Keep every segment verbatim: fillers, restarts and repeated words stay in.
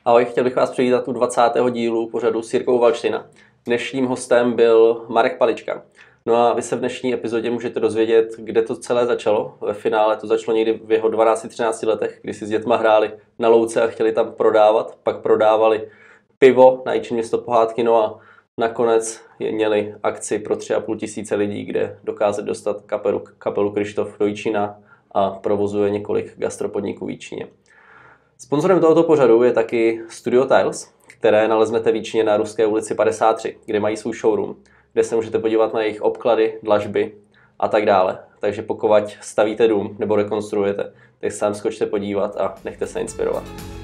Ahoj, chtěl bych vás přivítat u dvacátého dílu pořadu s Jirkou Valština. Dnešním hostem byl Marek Palička. No a vy se v dnešní epizodě můžete dozvědět, kde to celé začalo. Ve finále to začalo někdy v jeho dvanácti třinácti letech, kdy si s dětma hráli na louce a chtěli tam prodávat. Pak prodávali pivo na Jičín Město Pohádky, no a nakonec měli akci pro tři a půl tisíce lidí, kde dokázali dostat kapelu, kapelu Kryštof do Jičína a provozuje několik gastropodniků v Jičíně. Sponzorem tohoto pořadu je taky Studio Tiles, které naleznete v Jičíně na Ruské ulici padesát tři, kde mají svůj showroom, kde se můžete podívat na jejich obklady, dlažby a tak dále. Takže pokud stavíte dům nebo rekonstruujete, tak se tam skočte podívat a nechte se inspirovat.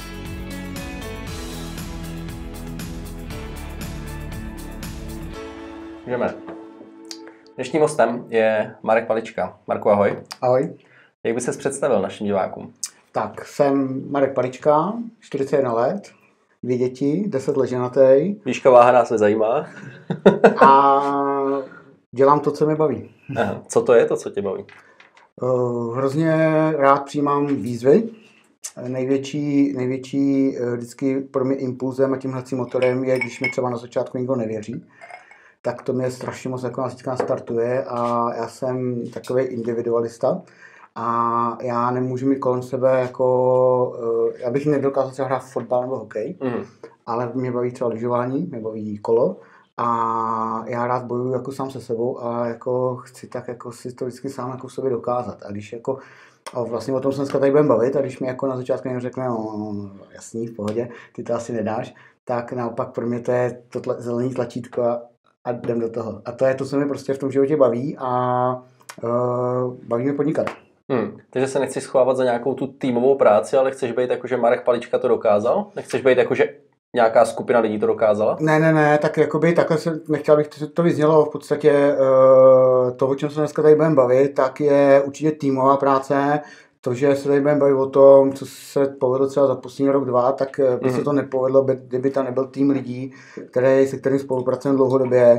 Můžeme. Dnešním hostem je Marek Palička. Marku, ahoj. Ahoj. Jak by ses představil našim divákům? Tak, jsem Marek Palička, čtyřicet jedna let, dvě děti, deset let ženatý. Výška, váha nás nezajímá. A dělám to, co mě baví. Aha. Co to je to, co tě baví? Uh, hrozně rád přijímám výzvy. Největší, největší uh, vždycky pro mě impulzem a tímhlecím motorem je, když mi třeba na začátku nikdo nevěří. Tak to mě strašně moc jako nás startuje a já jsem takový individualista. A já nemůžu mít kolem sebe jako, já bych nedokázal třeba hrát fotbal nebo hokej, mm. ale mě baví třeba lyžování, mě baví kolo a já rád bojuju jako sám se sebou a jako chci tak jako si to vždycky sám jako sobě dokázat. A když jako, a vlastně o tom se dneska tady budeme bavit a když mi jako na začátku někdo řekne, no jasný, v pohodě, ty to asi nedáš, tak naopak pro mě to je to tla, zelený tlačítko a, a jdem do toho. A to je to, co mě prostě v tom životě baví a uh, baví mě podnikat. Hmm. Takže se nechceš schovávat za nějakou tu týmovou práci, ale chceš být jako, že Marek Palička to dokázal? Nechceš být jako, že nějaká skupina lidí to dokázala? Ne, ne, ne, tak jakoby takhle se, nechtěl bych to, to vyznělo, v podstatě to, o čem se dneska tady budeme bavit, tak je určitě týmová práce. To, že se tady budeme bavit o tom, co se povedlo třeba za poslední rok, dva, tak by mm. se to nepovedlo, kdyby tam nebyl tým lidí, který, se kterým spolupracujeme dlouhodobě.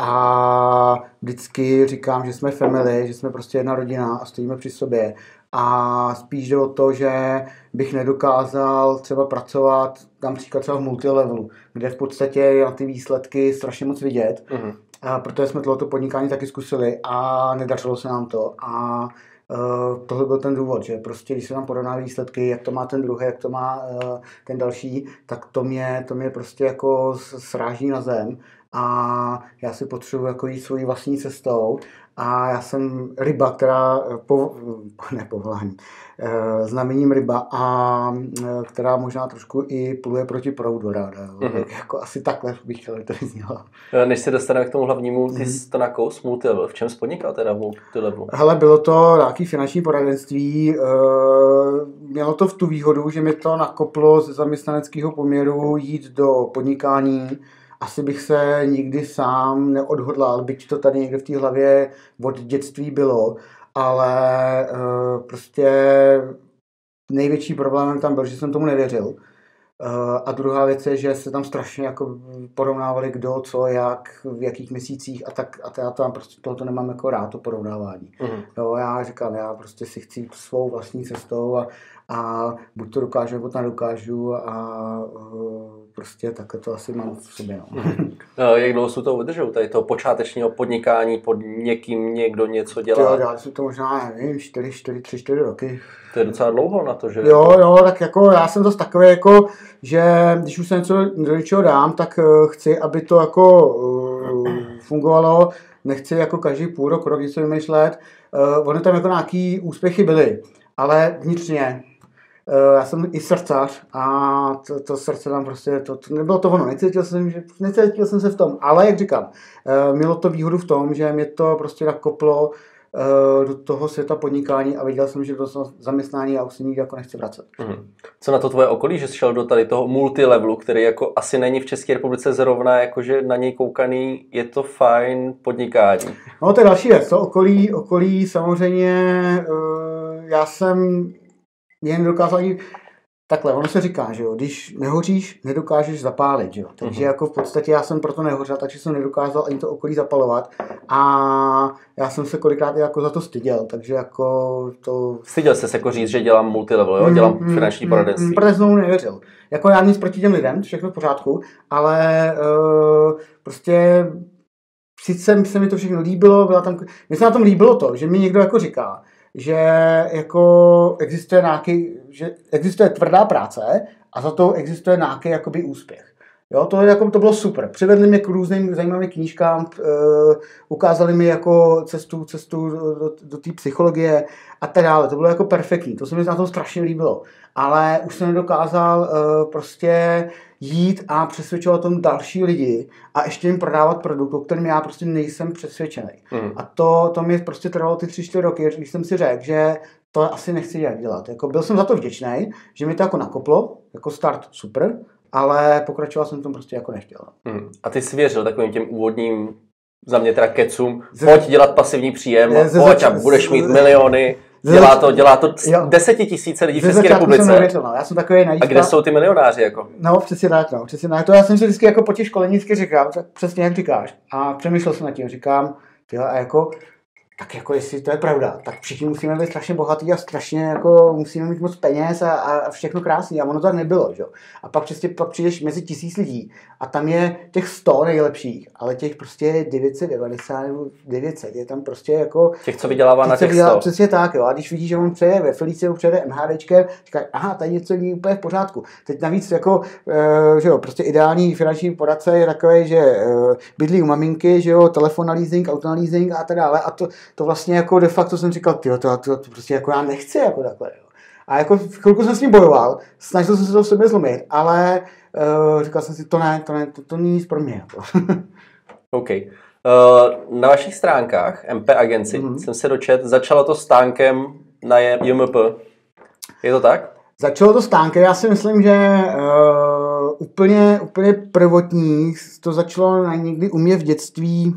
A vždycky říkám, že jsme family, že jsme prostě jedna rodina a stojíme při sobě. A spíš jde o to, že bych nedokázal třeba pracovat, dám příklad třeba v multilevelu, kde v podstatě je na ty výsledky strašně moc vidět. Mm. A protože jsme tohleto podnikání taky zkusili a nedařilo se nám to. A Uh, tohle byl ten důvod, že prostě když se nám porovná výsledky, jak to má ten druhý, jak to má uh, ten další, tak to mě, to mě prostě jako sráží na zem a já si potřebuji jako jít svojí vlastní cestou a já jsem ryba, která, po, ne povolání, uh, znamením ryba a uh, která možná trošku i pluje proti proudu ráda. Mm-hmm. Jako asi takhle bych chtěl, aby to vyznělo. Než se dostaneme k tomu hlavnímu, ty jsi to nakous multilevel. V čem jsi podnikal teda multilevelu? Hele, bylo to nějaký finanční poradenství. Mělo to v tu výhodu, že mi to nakoplo ze zaměstnaneckého poměru jít do podnikání. Asi bych se nikdy sám neodhodlal, byť to tady někde v té hlavě od dětství bylo, ale prostě největší problémem tam byl, že jsem tomu nevěřil. A druhá věc je, že se tam strašně jako porovnávali kdo, co, jak, v jakých měsících a tak a já tam prostě tohoto nemám jako rád, to porovnávání. Mm. Jo, já říkám, já prostě si chci jít svou vlastní cestou a, a buď to dokážu, nebo to nedokážu a uh, prostě takhle to asi mám v sobě. No. Mm. Jak dlouho jsou to vydržou, tady toho počátečního podnikání pod někým někdo něco dělá? Jo, dělali jsme to možná, nevím, čtyři, čtyři, tři, čtyři roky. To je docela dlouho na to, že? Jo, jo, tak jako já jsem zase takový jako, že když už se něco do něčeho dám, tak chci, aby to jako uh, fungovalo, nechci jako každý půl rok, rok něco vymýšlet. Uh, Ony tam jako nějaký úspěchy byly, ale vnitřně. Uh, já jsem i srdcař a to, to srdce tam prostě, to, to nebylo to ono, necítil jsem, že, necítil jsem se v tom, ale jak říkám, uh, mělo to výhodu v tom, že mě to prostě nakoplo do toho světa podnikání a viděl jsem, že do zaměstnání já už se nikdy jako nechci vracet. Mm. Co na to tvoje okolí, že jsi šel do tady toho multilevelu, který jako asi není v České republice zrovna, jakože na něj koukaný, je to fajn podnikání. No to je další věc, to okolí, okolí samozřejmě, já jsem jen dokázal, Takhle, ono se říká, že jo, když nehoříš, nedokážeš zapálit, že jo. Takže uh-huh. jako v podstatě já jsem proto nehořel, takže jsem nedokázal ani to okolí zapalovat a já jsem se kolikrát jako za to styděl, takže jako to... Styděl jsi se jako říct, že dělám multilevel, jo? Dělám mm, finanční mm, poradenství. Mm, protože jsem nevěřil. Jako já nic proti těm lidem, všechno v pořádku, ale uh, prostě sice se mi to všechno líbilo, byla tam, mně se na tom líbilo to, že mi někdo jako říká, že jako existuje nějaký, že existuje tvrdá práce a za to existuje nějaký jakoby úspěch. Jo, to, jako, to bylo super. Přivedli mě k různým zajímavým knížkám, uh, ukázali mi jako cestu, cestu do, do, do té psychologie a tak dále. To bylo jako perfektní. To se mi na tom strašně líbilo. Ale už jsem nedokázal uh, prostě jít a přesvědčovat tom další lidi a ještě jim prodávat produkt, o kterém já prostě nejsem přesvědčený. Mm. A to, to mi prostě trvalo ty tři, čtyři roky, když jsem si řekl, že to asi nechci dělat. Jako byl jsem za to vděčný, že mi to jako nakoplo, jako start super, ale pokračoval jsem v tom prostě jako nechtěl. Hmm. A ty jsi věřil takovým těm úvodním, za mě teda kecům, pojď dělat pasivní příjem, pojď a budeš mít miliony, dělá to, dělá to desetitisíce lidí v České republice. Nevěřil, no. Já jsem takový naivka. A kde jsou ty milionáři? Jako? No, přesně tak, no, přesně tak. To já jsem si vždycky jako po těch školenicky říkal, tak přesně jak říkáš. A přemýšlel jsem nad tím, říkám, tyhle, a jako tak jako jestli to je pravda, tak všichni musíme být strašně bohatý a strašně jako musíme mít moc peněz a, a všechno krásný. A ono to tak nebylo, že? A pak přesně pak přijdeš mezi tisíc lidí a tam je těch sto nejlepších, ale těch prostě devět set devadesát nebo devět set je tam prostě jako... Těch, co vydělává na těch vydělá, sto. Přesně tak, jo. A když vidíš, že on přeje ve Feliciu, přejede MHDčkem, říkáš, aha, tady něco není úplně v pořádku. Teď navíc jako, e, že jo, prostě ideální finanční poradce je takový, že e, bydlí u maminky, že jo, telefon na leasing, auto na leasing a tak dále. A to, to vlastně jako de facto jsem říkal, tyjo, to, to, to prostě jako já nechci jako takhle, jo. A jako chvilku jsem s ním bojoval, snažil jsem se to v sobě zlomit, ale uh, říkal jsem si, to ne, to ne, to, to není nic pro mě. Jako. OK. Uh, na vašich stránkách M P Agency mm-hmm. jsem se dočet, začalo to stánkem na J M P. Je to tak? Začalo to stánkem, já si myslím, že uh, úplně, úplně prvotní to začalo na někdy u mě v dětství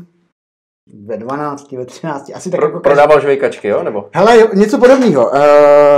ve dvanácti, ve třinácti, asi tak Pro, jako... Prodával žvejkačky, jo? Nebo? Hele, něco podobného. Uh,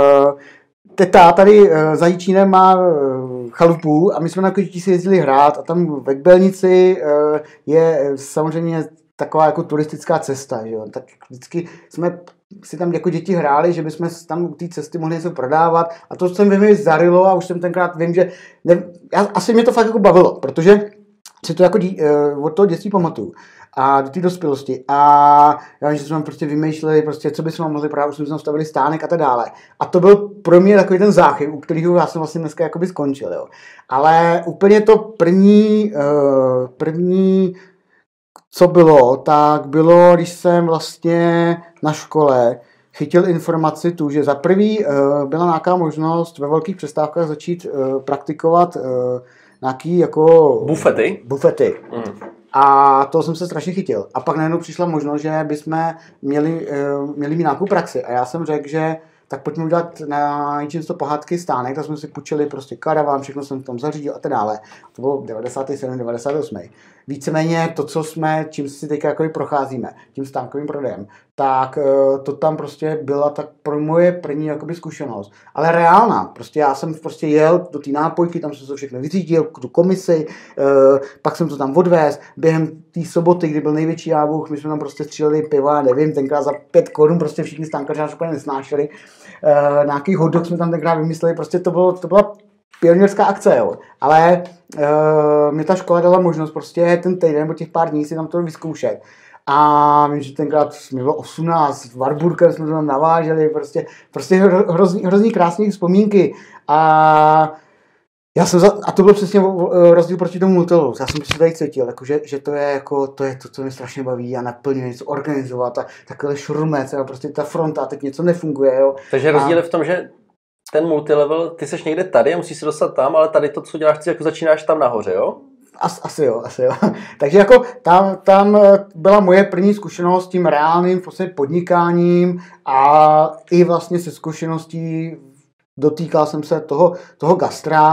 teta tady uh, za Jičínem má uh, chalupu a my jsme na Kožití si jezdili hrát a tam ve Kbelnici uh, je samozřejmě taková jako turistická cesta, že jo. Tak vždycky jsme si tam jako děti hráli, že bychom tam u té cesty mohli něco prodávat a to se mi zarilo a už jsem tenkrát vím, že ne, já, asi mě to fakt jako bavilo, protože si to jako dí, uh, od toho dětství pamatuju. A do té dospělosti. A já vím, že jsme prostě vymýšleli, prostě, co bychom mohli právě, už jsme tam stavili stánek a tak dále. A to byl pro mě takový ten záchyt, u kterého já jsem vlastně dneska jakoby skončil. Jo. Ale úplně to první, uh, první, co bylo, tak bylo, když jsem vlastně na škole chytil informaci tu, že za prvý uh, byla nějaká možnost ve velkých přestávkách začít uh, praktikovat uh, nějaký jako... Bufety? Bufety. Mm. A to jsem se strašně chytil. A pak najednou přišla možnost, že bychom měli, měli mít nějakou praxi. A já jsem řekl, že tak pojďme udělat na něčím to pohádky stánek, tak jsme si půjčili prostě karavan, všechno jsem tam zařídil a tak dále. To bylo devadesát sedm devadesát osm. Víceméně to, co jsme, čím si teď jako procházíme, tím stánkovým prodejem, tak to tam prostě byla tak pro moje první jakoby zkušenost. Ale reálná. Prostě já jsem prostě jel do té nápojky, tam jsem se všechno vyřídil, tu komisi, pak jsem to tam odvést. Během té soboty, kdy byl největší jábuch, my jsme tam prostě stříleli piva, nevím, tenkrát za pět korun, prostě všichni stánkaři nás úplně nesnášeli. Uh, nějaký hot dog jsme tam tenkrát vymysleli, prostě to, bylo, to byla pionýrská akce, jo. Ale uh, mě ta škola dala možnost prostě ten týden nebo těch pár dní si tam to vyzkoušet. A vím, že tenkrát mi bylo osmnáct, s Warburgem jsme to tam naváželi, prostě, prostě hrozný, hrozný krásný vzpomínky. A já jsem za, a to bylo přesně rozdíl proti tomu multilevelu. Já jsem si tady cítil, jako, že, že to je jako to, je to, co mě strašně baví a naplňuje něco organizovat a takhle šurmec a prostě ta fronta, teď něco nefunguje. Jo. Takže rozdíl je v tom, že ten multilevel, ty seš někde tady a musíš se dostat tam, ale tady to, co děláš, ty jako začínáš tam nahoře, jo? As, asi jo, asi jo. Takže jako tam, tam byla moje první zkušenost s tím reálným podnikáním a i vlastně se zkušeností dotýkal jsem se toho, toho gastra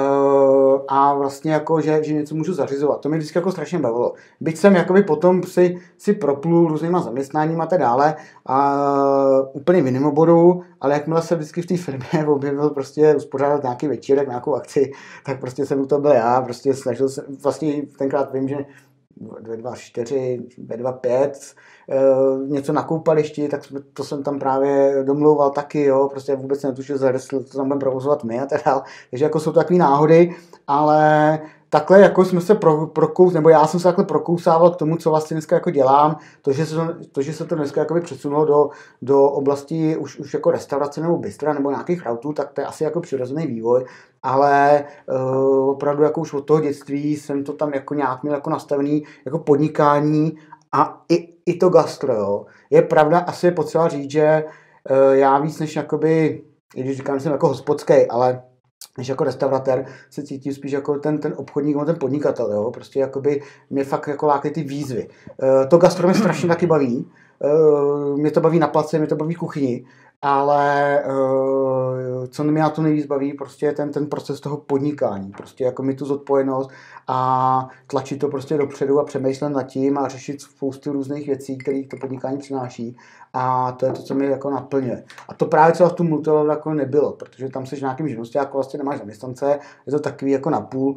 uh, a vlastně jako, že, že něco můžu zařizovat. To mě vždycky jako strašně bavilo. Byť jsem jakoby potom si, si proplul různýma zaměstnáníma a tak dále a uh, úplně v jiném oboru, ale jakmile se vždycky v té firmě objevil prostě uspořádat nějaký večírek, nějakou akci, tak prostě jsem u toho byl já, prostě snažil se, vlastně tenkrát vím, že ve dva čtyři, ve dva pět, něco na koupališti, tak to jsem tam právě domlouval taky, jo, prostě vůbec netušil, za to tam budeme provozovat my a tak dále. Takže jako jsou takové náhody, ale takhle jako jsme se pro, prokous, nebo já jsem se takhle prokousával k tomu, co vlastně dneska jako dělám, to, že se to, to, že se to dneska jako přesunulo do, do oblasti už, už jako restaurace nebo bystra nebo nějakých rautů, tak to je asi jako přirozený vývoj, ale uh, opravdu jako už od toho dětství jsem to tam jako nějak měl jako nastavený jako podnikání a i, i to gastro, jo. Je pravda, asi je potřeba říct, že uh, já víc než jakoby, i když říkám, že jsem jako hospodský, ale než jako restauratér se cítím spíš jako ten, ten obchodník nebo ten podnikatel, jo. Prostě jakoby mě fakt jako lákají ty výzvy. Uh, to gastro mě strašně taky baví. Uh, mě to baví na place, mě to baví v kuchyni, ale uh, co mě na to nejvíc baví, prostě je ten, ten proces toho podnikání. Prostě jako mi tu zodpovědnost a tlačit to prostě dopředu a přemýšlet nad tím a řešit spoustu různých věcí, které to podnikání přináší. A to je to, co mi jako naplňuje. A to právě třeba v tom multilevelu jako nebylo, protože tam jsi v nějakým živnosti, jako vlastně nemáš zaměstnance, je to takový jako napůl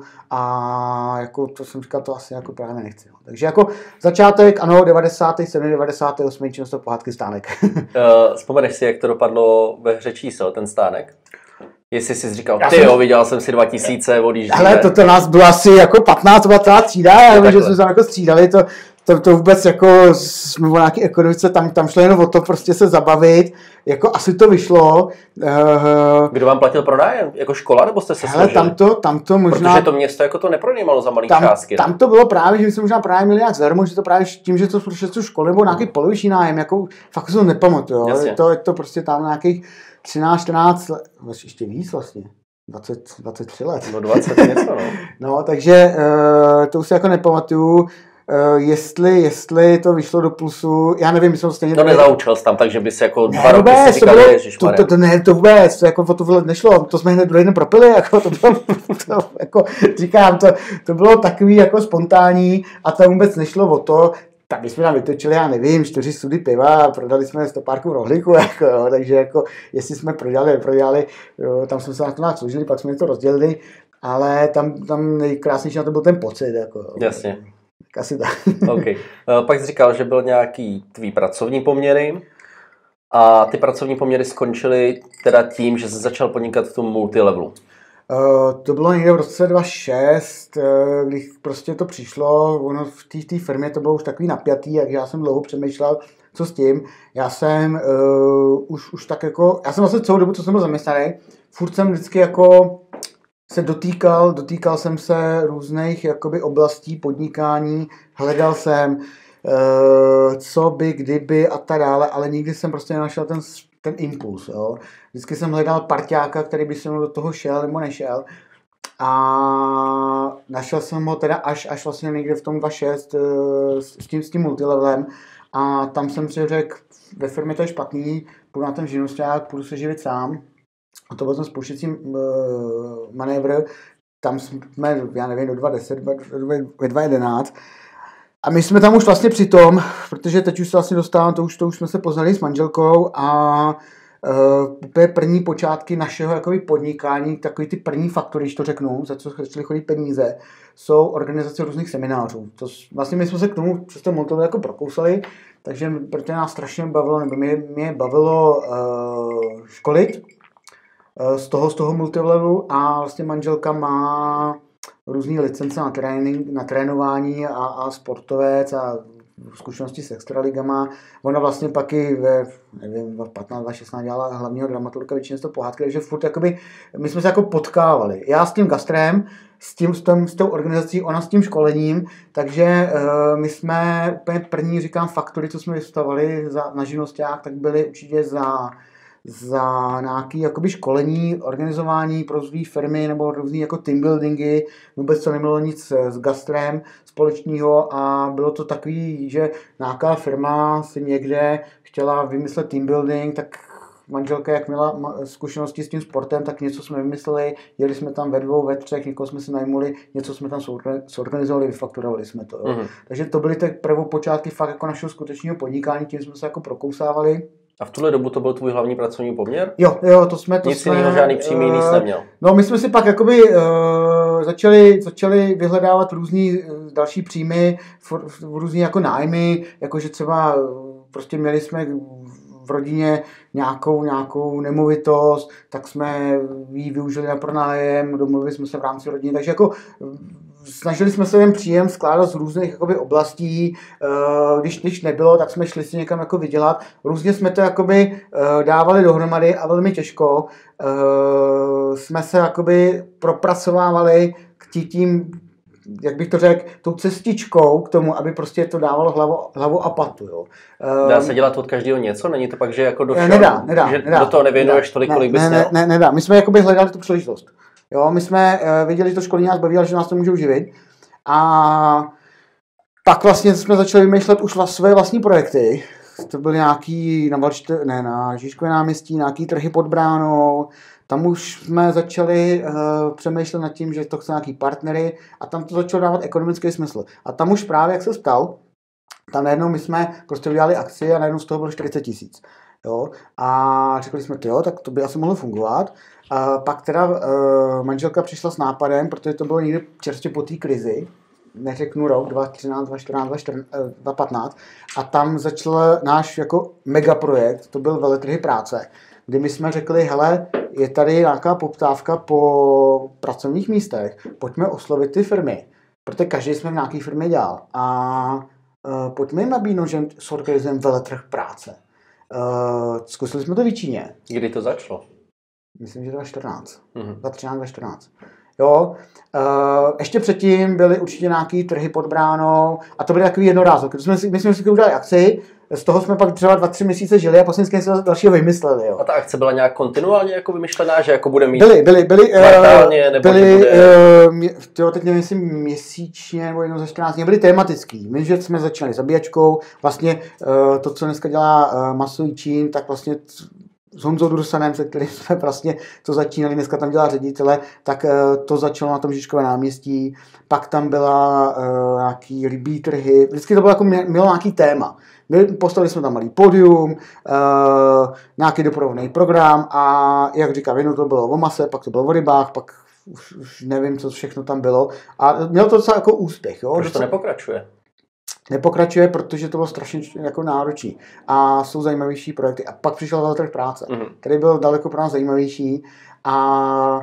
a jako to jsem říkal, to asi jako právě nechci. No. Takže jako začátek, ano, devadesátý sedmý, devadesátý osmý činnost pohádky Stánek. uh, vzpomeneš si, jak to dopadlo ve hře čísel, ten Stánek? Jestli jsi říkal, ty jo, viděl jsem si dva tisíce, odjíždíme. Ale to, to nás bylo asi jako patnáct, dvacet třída, já vím, že jsme se jako střídali, to, to, to vůbec jako jsme v nějaké ekonomice, tam, tam šlo jenom o to prostě se zabavit, jako asi to vyšlo. Uh, Kdo vám platil pronájem? Jako škola, nebo jste se hele, složili? tam to, tam to možná... Protože to město jako to nepronajímalo za malý tam, částky. Tam to bylo právě, že my jsme možná právě měli nějak zdarmo, že to právě tím, že to prostě tu školy nebo nějaký poloviční nájem, jako fakt se to nepamatuju. Je to, je to prostě tam nějakých třináct, čtrnáct let, ještě víc vlastně. dvacet, dvacet tři let. No dvacet něco, no. No, takže uh, to už si jako nepamatuju, uh, jestli, jestli to vyšlo do plusu, já nevím, my jsme to stejně... To nezaučil jsi tam, takže bys jako ne, dva roky si říkal, bylo, ježišmarja. To, to, to, ne, to vůbec, to jako o to nešlo, to jsme hned druhý den propili, jako to bylo, to, jako, říkám, to, to bylo takový jako spontánní a to vůbec nešlo o to, tak my jsme tam vytočili, já nevím, čtyři sudy piva a prodali jsme stopárku rohlíku, jako, jo, takže jako, jestli jsme prodali, neprodali, jo, tam jsme se na to nějak složili, pak jsme to rozdělili, ale tam, tam nejkrásnější na to byl ten pocit, jako, jo. Jasně. Tak asi tak. Okay. Pak jsi říkal, že byl nějaký tvý pracovní poměry a ty pracovní poměry skončily teda tím, že jsi začal podnikat v tom multilevelu. Uh, to bylo někde v roce dva tisíce šest, uh, když prostě to přišlo, ono v té firmě to bylo už takový napjatý, takže já jsem dlouho přemýšlel, co s tím. Já jsem uh, už, už tak jako, já jsem vlastně celou dobu, co jsem byl zaměstnaný, furt jsem vždycky jako se dotýkal, dotýkal jsem se různých jakoby oblastí podnikání, hledal jsem, uh, co by, kdyby a tak dále, ale nikdy jsem prostě nenašel ten ten impuls, jo. Vždycky jsem hledal parťáka, který by se mnou do toho šel nebo nešel. A našel jsem ho teda až, až vlastně někde v tom dva tisíce šest s tím, s tím multilevelem. A tam jsem si řekl, ve firmě to je špatný, půjdu na ten živnosťák, půjdu se živit sám. A to byl ten spouštěcí uh, manévr. Tam jsme, já nevím, do dva tisíce deset, ve dva tisíce jedenáct. A my jsme tam už vlastně při tom, protože teď už se vlastně dostávám, to už, to už jsme se poznali s manželkou a uh, úplně první počátky našeho jakoby, podnikání, takový ty první faktory, když to řeknu, za co začaly chodit peníze, jsou organizace různých seminářů. To, vlastně my jsme se k tomu přes to multilevel jako prokousali, takže protože nás strašně bavilo, nebo mě, mě bavilo uh, školit uh, z toho, z toho multilevelu a vlastně manželka má různý licence na trénink, na trénování a, a sportovec a zkušenosti s extraligama. Ona vlastně pak i ve, nevím, v patnáct, dva šestnáct dělala hlavního dramaturga, většině z toho pohádky, takže furt jakoby, my jsme se jako potkávali. Já s tím gastrem, s tím, s, tom, s tou organizací, ona s tím školením, takže uh, my jsme úplně první, říkám, faktory, co jsme vystavovali za, na živnosťák, tak byly určitě za za nějaké jakoby školení, organizování pro různé firmy nebo různé jako team buildingy, vůbec to nemělo nic s gastrem společného a bylo to takový, že nějaká firma si někde chtěla vymyslet team building, tak manželka, jak měla zkušenosti s tím sportem, tak něco jsme vymysleli, jeli jsme tam ve dvou, ve třech, někoho jsme si najmuli, něco jsme tam zorganizovali, vyfakturovali jsme to. Jo. Mm-hmm. Takže to byly ty prvopočátky fakt jako našeho skutečného podnikání, tím jsme se jako prokousávali. A v tuhle dobu to byl tvůj hlavní pracovní poměr? Jo, jo, to jsme... To nic jsme, jiného, žádný přímý uh, nic neměl. No, my jsme si pak jakoby uh, začali, začali vyhledávat různý uh, další příjmy, for, různý jako nájmy, jakože třeba uh, prostě měli jsme v rodině nějakou, nějakou nemovitost, tak jsme ji využili na pronájem, domluvili jsme se v rámci rodiny, takže jako snažili jsme se ten příjem skládat z různých jakoby, oblastí, když, když nebylo, tak jsme šli si někam jako vydělat. Různě jsme to jakoby, dávali dohromady a velmi těžko jsme se jakoby, propracovávali k tím, jak bych to řekl, tou cestičkou k tomu, aby prostě to dávalo hlavu, hlavu a patu. Jo. Dá se dělat od každého něco? Není to pak, že jako do, všeho, nedá, nedá, že nedá, do toho nevěnuješ nedá, tolik, ne, kolik bys ne, měl? Ne, ne, nedá. My jsme jakoby hledali tu příležitost. Jo, my jsme uh, viděli, že to školení nás bavilo, že nás to můžou živit. A pak vlastně jsme začali vymýšlet už vla, své vlastní projekty. To byly nějaký na Valšte, ne, na Žižkově náměstí, nějaký trhy pod bránou. Tam už jsme začali uh, přemýšlet nad tím, že to chce nějaký partnery a tam to začalo dávat ekonomický smysl. A tam už právě, jak se ptal, tam najednou my jsme prostě udělali akci a najednou z toho bylo čtyřicet tisíc. Jo? A řekli jsme, jo, tak to by asi mohlo fungovat. A pak teda uh, manželka přišla s nápadem, protože to bylo někdy čerstvě po té krizi, neřeknu rok, dva tisíce třináct, dva tisíce čtrnáct, dva tisíce patnáct, a tam začal náš jako megaprojekt, to byl veletrhy práce, kdy my jsme řekli, hele, je tady nějaká poptávka po pracovních místech, pojďme oslovit ty firmy, protože každý jsme v nějaké firmě dělal a uh, pojďme jim nabídnout, že zorganizujeme veletrh práce. Uh, zkusili jsme to v Číně. Kdy to začalo? Myslím, že dva tisíce čtrnáct. Mm-hmm. dva tisíce třináct, dva tisíce čtrnáct. Jo. Uh, ještě předtím byly určitě nějaký trhy pod bránou a to byly takový jednorázovky. My jsme si, my jsme si udělali akci, z toho jsme pak třeba dva, tři měsíce žili a potom jsme si dalšího vymysleli. Jo. A ta akce byla nějak kontinuálně jako vymyšlená, že jako bude mít byly, byly, byly, kvartálně, nebo byly, bude... uh, tyjo, teď nevím, jestli měsíčně nebo jednou za čtrnáct dní, byly tematický. My, že jsme začali zabíjačkou, vlastně uh, to, co dneska dělá uh, masový Čín, tak vlastně s Honzou Dursanem, se kterým jsme vlastně to začínali, dneska tam dělá ředitele, tak uh, to začalo na tom Žižkově náměstí, pak tam byla uh, nějaký rybí trhy, vždycky to bylo jako, mělo nějaký téma. My postavili jsme tam malý pódium, uh, nějaký doprovodný program a jak říkám, jednou to bylo o mase, pak to bylo o rybách, pak už, už nevím, co všechno tam bylo a mělo to docela jako úspěch. Jo? Proč to docela... nepokračuje? Nepokračuje, protože to bylo strašně jako náročný a jsou zajímavější projekty. A pak přišel veletrh práce, mm-hmm. který byl daleko pro nás zajímavější a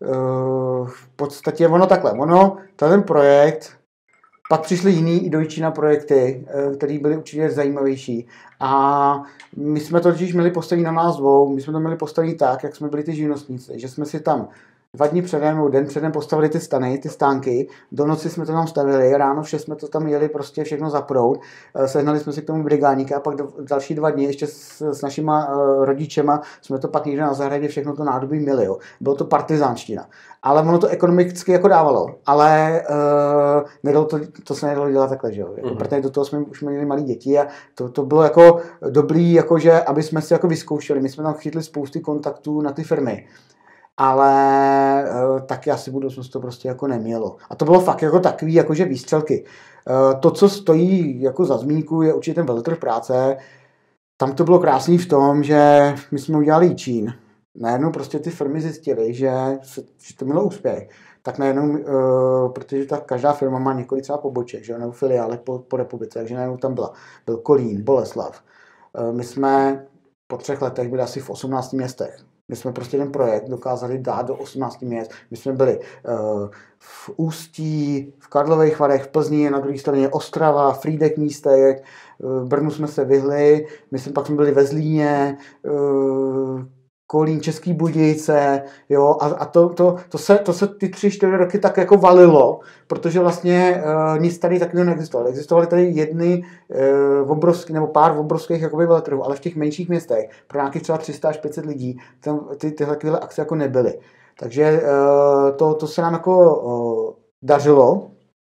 uh, v podstatě ono takhle, ono, ten projekt, pak přišly jiný i do Čína projekty, uh, které byly určitě zajímavější a my jsme to totiž měli postavit na nás dvou, my jsme to měli postavit tak, jak jsme byli ty živnostníci, že jsme si tam dva dny předem nebo den předem postavili ty stany, ty stánky, do noci jsme to tam stavili, ráno vše jsme to tam jeli prostě všechno zaprout, sehnali jsme si k tomu brigádníka a pak do, další dva dny ještě s, s našima uh, rodičema jsme to pak někde na zahradě všechno to nádobí měli, jo. Bylo to partizánština. Ale ono to ekonomicky jako dávalo, ale uh, nedalo to, to se nedalo dělat takhle, že jo. Jako, mm-hmm. Protože do toho jsme už měli malí děti a to, to bylo jako dobrý, jakože, aby jsme si jako vyzkoušeli. My jsme tam chytli spousty kontaktů na ty firmy. Ale e, taky asi budoucnost to prostě jako nemělo. A to bylo fakt jako takový jakože výstřelky. E, to, co stojí jako za zmínku, je určitě ten veletrh práce. Tam to bylo krásný v tom, že my jsme udělali Čín. Najednou prostě ty firmy zjistily, že, že to mělo úspěch. Tak najednou, e, protože ta každá firma má několik třeba poboček, že, nebo filiále po, po republice, takže najednou tam byla, byl Kolín, Boleslav. E, my jsme po třech letech byli asi v osmnácti městech. My jsme prostě ten projekt dokázali dát do osmnácti měst. My jsme byli uh, v Ústí, v Karlových Varech, v Plzni, na druhé straně Ostrava, Frýdek místek, v Brnu jsme se vyhli, my jsme pak jsme byli ve Zlíně, uh, Kolín, Český Budějice, jo, a, a to, to, to, se, to se ty tři, čtyři roky tak jako valilo, protože vlastně uh, nic tady takového neexistovalo. Existovaly tady jedny uh, obrovský, nebo pár obrovských jakoby veletrhů, ale v těch menších městech pro nějakých třeba tři sta až pět set lidí tam ty, tyhle, tyhle akce jako nebyly. Takže uh, to, to se nám jako uh, dařilo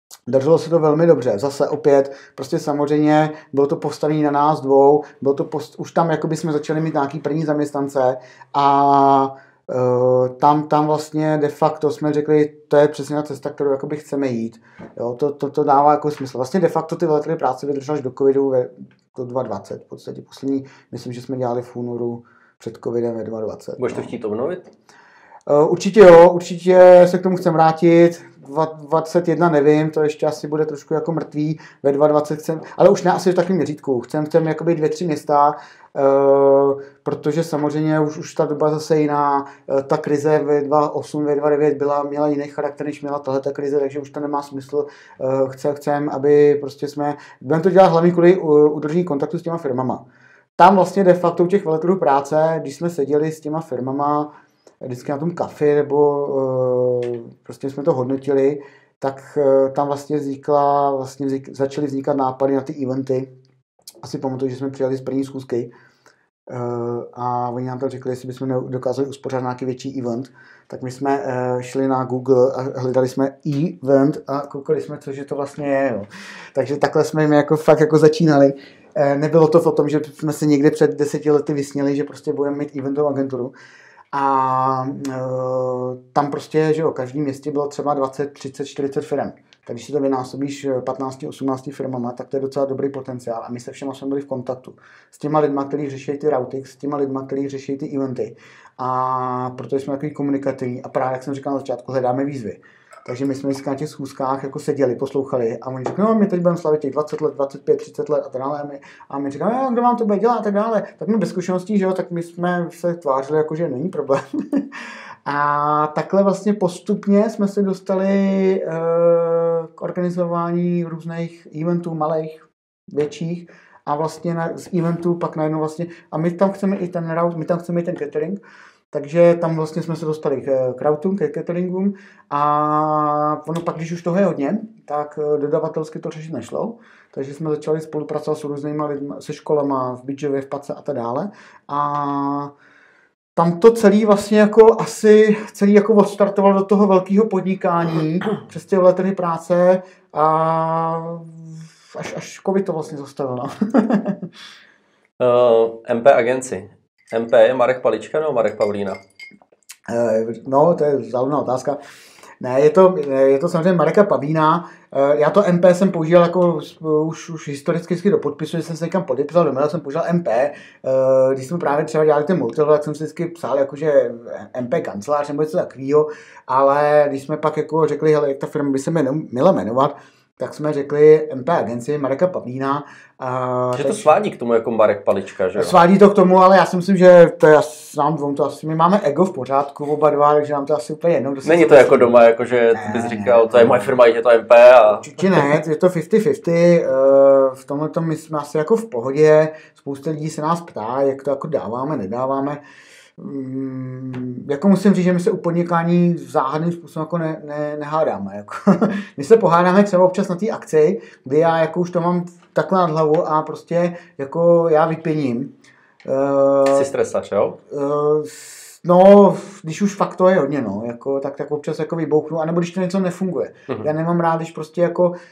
Dařilo se to velmi dobře. Zase opět, prostě samozřejmě bylo to postavené na nás dvou, bylo to post, už tam jakoby jsme začali mít nějaký první zaměstnance a uh, tam, tam vlastně de facto jsme řekli, to je přesně ta cesta, kterou jakoby chceme jít. Jo, to, to, to dává jako smysl. Vlastně de facto ty veletrhy práce vydržely až do covidu ve, do dva tisíce dvacet. V podstatě poslední, myslím, že jsme dělali v únoru před covidem ve dva tisíce dvacet. Budeš to no. chtít obnovit? Uh, určitě jo, určitě se k tomu chcem vrátit. dvacet jedna nevím, to ještě asi bude trošku jako mrtvý, ve dva tisíce dvacet chcem, ale už ne asi v takovém měřítku. Chcem, chcem jakoby dvě, tři města, uh, protože samozřejmě už, už ta doba zase jiná, uh, ta krize ve dva tisíce osm, ve dva tisíce devět byla, měla jiný charakter, než měla tahleta krize, takže už to nemá smysl. Uh, chcem, chcem, aby prostě jsme, budeme to dělat hlavně kvůli uh, udržení kontaktu s těma firmama. Tam vlastně de facto u těch veletrhů práce, když jsme seděli s těma firmama, vždycky na tom kafi, nebo uh, prostě jsme to hodnotili, tak uh, tam vlastně vznikla, vlastně vznik, začaly vznikat nápady na ty eventy. Asi pamatuju, že jsme přijali z první schůzky uh, a oni nám to řekli, jestli bychom dokázali uspořádat nějaký větší event. Tak my jsme uh, šli na Google a hledali jsme event a koukali jsme, což to vlastně je. Jo. Takže takhle jsme jim jako fakt jako začínali. Uh, nebylo to o tom, že jsme se někdy před deseti lety vysněli, že prostě budeme mít eventovou agenturu. A e, tam prostě, že jo, každý městě bylo třeba dvacet, třicet, čtyřicet firm. Tak když si to vynásobíš patnáct, osmnáct firmama, tak to je docela dobrý potenciál. A my se všema jsme byli v kontaktu s těma lidma, kteří řeší ty routing, s těma lidma, kteří řeší ty eventy. A proto jsme takový komunikativní. A právě, jak jsem říkal na začátku, hledáme výzvy. Takže my jsme vždycky na těch schůzkách jako seděli, poslouchali a oni řekli, no my teď budeme slavit těch dvacet let, dvacet pět, třicet let a tak dále. A my říkáme, no, kdo vám to bude dělat a tak dále. Tak my bez zkušeností, že jo, tak my jsme se tvářili jako, že není problém. A takhle vlastně postupně jsme se dostali uh, k organizování různých eventů, malých, větších. A vlastně na, z eventů pak najednou vlastně, a my tam chceme i ten route, my tam chceme i ten catering. Takže tam vlastně jsme se dostali k routům, k cateringům a ono pak, když už toho je hodně, tak dodavatelsky to řešit nešlo. Takže jsme začali spolupracovat s různýma lidmi, se školama v Bydžově, v Pace a tak dále. A tam to celý vlastně jako asi celý jako odstartoval do toho velkého podnikání přes ty veletrhy práce a až, až covid to vlastně zastavil. No. uh, M P agenci. M P je Marek Palička nebo Marek Pavlína? No, to je záležitá otázka. Ne, je to, je to samozřejmě Mareka Pavlína. Já to M P jsem používal jako už, už historicky do podpisu, že jsem se někam podepsal, do mailu jsem používal M P. Když jsme právě třeba dělali ten multilevel, tak jsem si vždycky psal jakože M P kancelář nebo něco takového, ale když jsme pak jako řekli, hele, jak ta firma by se měla jmenovat, tak jsme řekli M P agenci Mareka Pavlína. Uh, že to svádí k tomu jako Marek Palička, že jo? Svádí to k tomu, ale já si myslím, že to je nám dvou, to asi, my máme ego v pořádku oba dva, takže nám to asi úplně jedno. Není to jako doma, jako že ty bys říkal, to je moje firma, je to M P a... Určitě ne, je to padesát padesát, v tomhle tom my jsme asi jako v pohodě, spousta lidí se nás ptá, jak to jako dáváme, nedáváme. Hmm, jako musím říct, že my se u podnikání záhadným způsobem jako ne, ne, nehádáme. Jako. My se pohádáme třeba občas na té akci, kdy já jako už to mám takhle nad hlavu a prostě jako já vypěním. Jsi stresař, jo? Uh, no, když už fakt to je hodně, no, jako, tak, tak občas jako vybouchnu, anebo když to něco nefunguje. Uh-huh. Já nemám rád, když prostě jako uh,